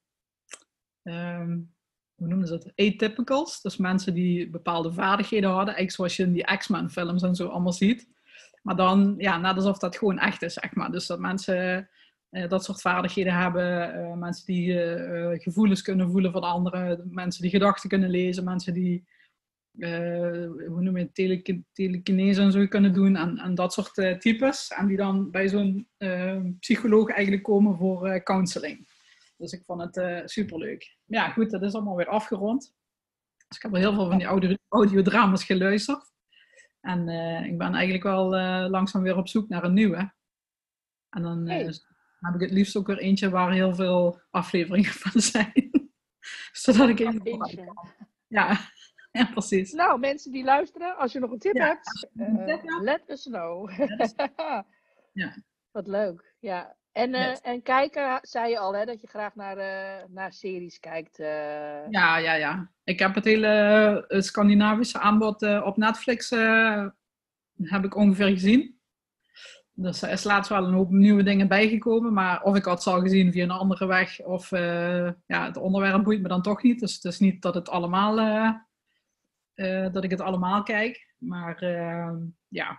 B: um, hoe noemen ze dat? Atypicals. Dus mensen die bepaalde vaardigheden hadden. Eigenlijk zoals je in die X-Men films en zo allemaal ziet. Maar dan, ja, net alsof dat gewoon echt is, zeg maar. Dus dat mensen uh, dat soort vaardigheden hebben. Uh, mensen die uh, uh, gevoelens kunnen voelen van anderen. Mensen die gedachten kunnen lezen. Mensen die, uh, hoe noem je het, tele- telekinese en zo kunnen doen. En, en dat soort uh, types. En die dan bij zo'n uh, psycholoog eigenlijk komen voor uh, counseling. Dus ik vond het uh, superleuk. Ja, goed, dat is allemaal weer afgerond. Dus ik heb al heel veel van die audio- audiodramas geluisterd. En uh, ik ben eigenlijk wel uh, langzaam weer op zoek naar een nieuwe. En dan uh, hey. heb ik het liefst ook weer eentje waar heel veel afleveringen van zijn. Zodat ik even eentje. Ja. Ja, precies.
A: Nou, mensen die luisteren, als je nog een tip ja, hebt, uh, let us know. Ja. Wat leuk, ja. En, uh, yes. en kijken, zei je al, hè, dat je graag naar, uh, naar series kijkt. Uh...
B: Ja, ja, ja. Ik heb het hele uh, Scandinavische aanbod uh, op Netflix uh, heb ik ongeveer gezien. Dus er is laatst wel een hoop nieuwe dingen bijgekomen, maar of ik had al gezien via een andere weg, of uh, ja, het onderwerp boeit me dan toch niet. Dus het is niet dat, het allemaal, uh, uh, dat ik het allemaal kijk, maar uh, ja...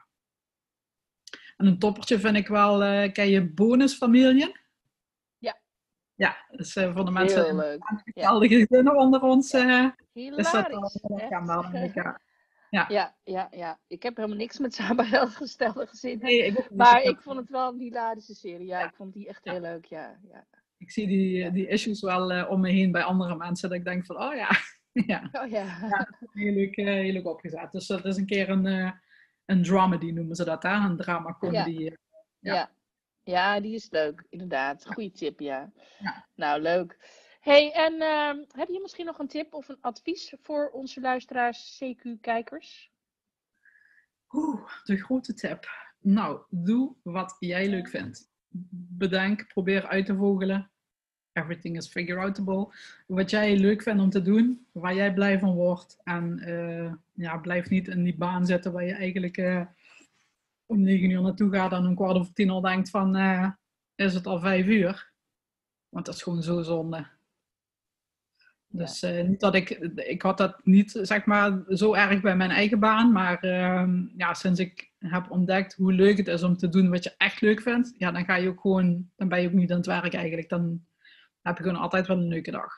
B: En een toppertje vind ik wel, uh, ken je Bonusfamilie?
A: Ja.
B: Ja, dus uh, voor de mensen
A: heel leuk.
B: Bepaalde ja. gezinnen onder ons. Uh,
A: Hilarisch.
B: Is dat al, uh, ja.
A: Ja. Ja, ja, ja. Ik heb helemaal niks met samengestelde gezinnen.
B: Nee, ik ook niet.
A: Maar ik vond het wel een hilarische serie. Ja, ja. Ik vond die echt heel leuk. Ja, ja.
B: Ik zie die, ja. die issues wel uh, om me heen bij andere mensen. Dat ik denk van, oh ja. ja.
A: Oh ja.
B: ja heel, leuk, uh, heel leuk opgezet. Dus dat is een keer een... Uh, Een dramedy noemen ze dat, hè? Een drama-comedy.
A: Ja. Ja. Ja. ja, die is leuk, inderdaad. Goeie tip, ja. ja. Nou, leuk. Hey, en uh, heb je misschien nog een tip of een advies voor onze luisteraars, C Q-kijkers?
B: Oeh, de grote tip. Nou, doe wat jij leuk vindt. Bedenk, probeer uit te vogelen. Everything is figure-outable. Wat jij leuk vindt om te doen, waar jij blij van wordt. En uh, ja, blijf niet in die baan zitten waar je eigenlijk uh, om negen uur naartoe gaat en om kwart over tien al denkt van, uh, is het al vijf uur? Want dat is gewoon zo zonde. Dus uh, niet dat ik, ik had dat niet, zeg maar, zo erg bij mijn eigen baan. Maar uh, ja, sinds ik heb ontdekt hoe leuk het is om te doen wat je echt leuk vindt. Ja, dan ga je ook gewoon, dan ben je ook niet aan het werk eigenlijk. Dan heb je gewoon altijd wel een leuke dag.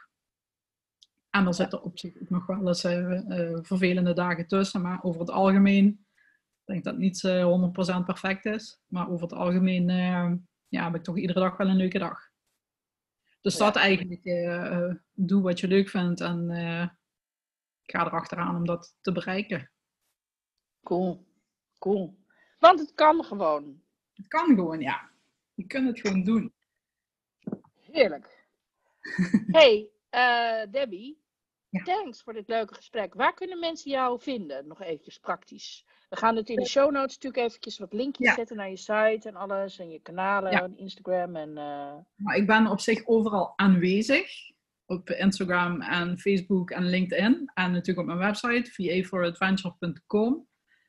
B: En er zitten op zich ook nog wel eens uh, uh, vervelende dagen tussen. Maar over het algemeen, ik denk dat het niet uh, honderd procent perfect is. Maar over het algemeen uh, ja, heb ik toch iedere dag wel een leuke dag. Dus ja. Dat eigenlijk, uh, uh, doe wat je leuk vindt en uh, ga erachteraan om dat te bereiken.
A: Cool, cool. Want het kan gewoon.
B: Het kan gewoon, ja. Je kunt het gewoon doen.
A: Heerlijk. Hey, uh, Debbie, ja. Thanks voor dit leuke gesprek. Waar kunnen mensen jou vinden? Nog eventjes praktisch. We gaan het in de show notes natuurlijk eventjes wat linkjes ja. zetten naar je site en alles. En je kanalen, ja. Instagram en... Uh...
B: Nou, ik ben op zich overal aanwezig. Op Instagram en Facebook en LinkedIn. En natuurlijk op mijn website, v a for adventure dot com.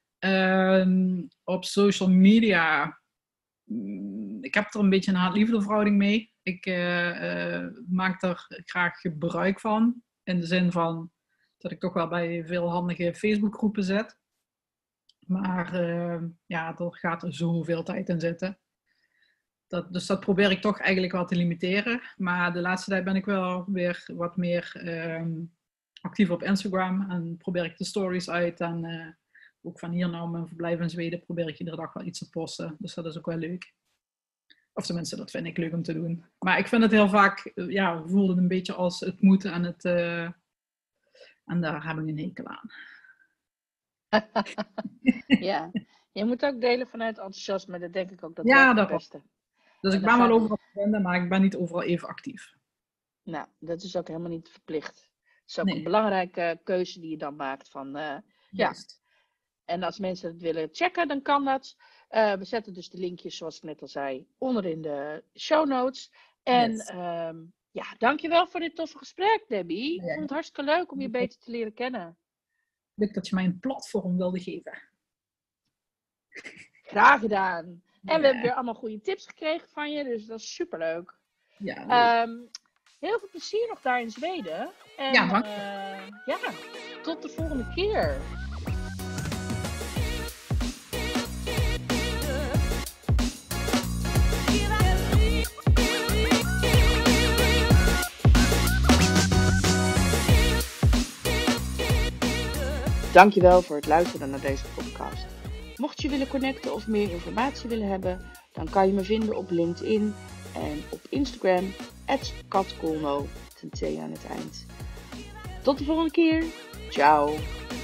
B: Um, op social media... Ik heb er een beetje een haat-liefde verhouding mee. Ik uh, uh, maak er graag gebruik van. In de zin van dat ik toch wel bij veel handige Facebookgroepen zit. Maar uh, ja, er gaat er zoveel tijd in zitten. Dat, dus dat probeer ik toch eigenlijk wel te limiteren. Maar de laatste tijd ben ik wel weer wat meer um, actief op Instagram. En probeer ik de stories uit. En uh, ook van hier nou mijn verblijf in Zweden probeer ik iedere dag wel iets te posten. Dus dat is ook wel leuk. Of tenminste, dat vind ik leuk om te doen. Maar ik vind het heel vaak, ja, voel het een beetje als het moeten en het... Uh, en daar heb ik een hekel aan.
A: Ja, je moet ook delen vanuit enthousiasme. Dat denk ik ook, dat
B: ja,
A: werkt
B: het
A: beste.
B: Dus ik ben wel overal te vinden, maar ik ben niet overal even actief.
A: Nou, dat is ook helemaal niet verplicht. Het is ook
B: nee.
A: een belangrijke keuze die je dan maakt van... Uh, ja, En als mensen het willen checken, dan kan dat. Uh, we zetten dus de linkjes, zoals ik net al zei, onder in de show notes. En yes. um, ja, dankjewel voor dit toffe gesprek, Debbie. Ja. Ik vond het hartstikke leuk om je beter te leren kennen.
B: Leuk dat je mij een platform wilde geven.
A: Graag gedaan. En ja. we hebben weer allemaal goede tips gekregen van je, dus dat is superleuk. Ja, um, heel veel plezier nog daar in Zweden. En ja, dank. Uh, ja, tot de volgende keer. Dankjewel voor het luisteren naar deze podcast. Mocht je willen connecten of meer informatie willen hebben, dan kan je me vinden op LinkedIn en op Instagram, at katkolno, ten T aan het eind. Tot de volgende keer. Ciao.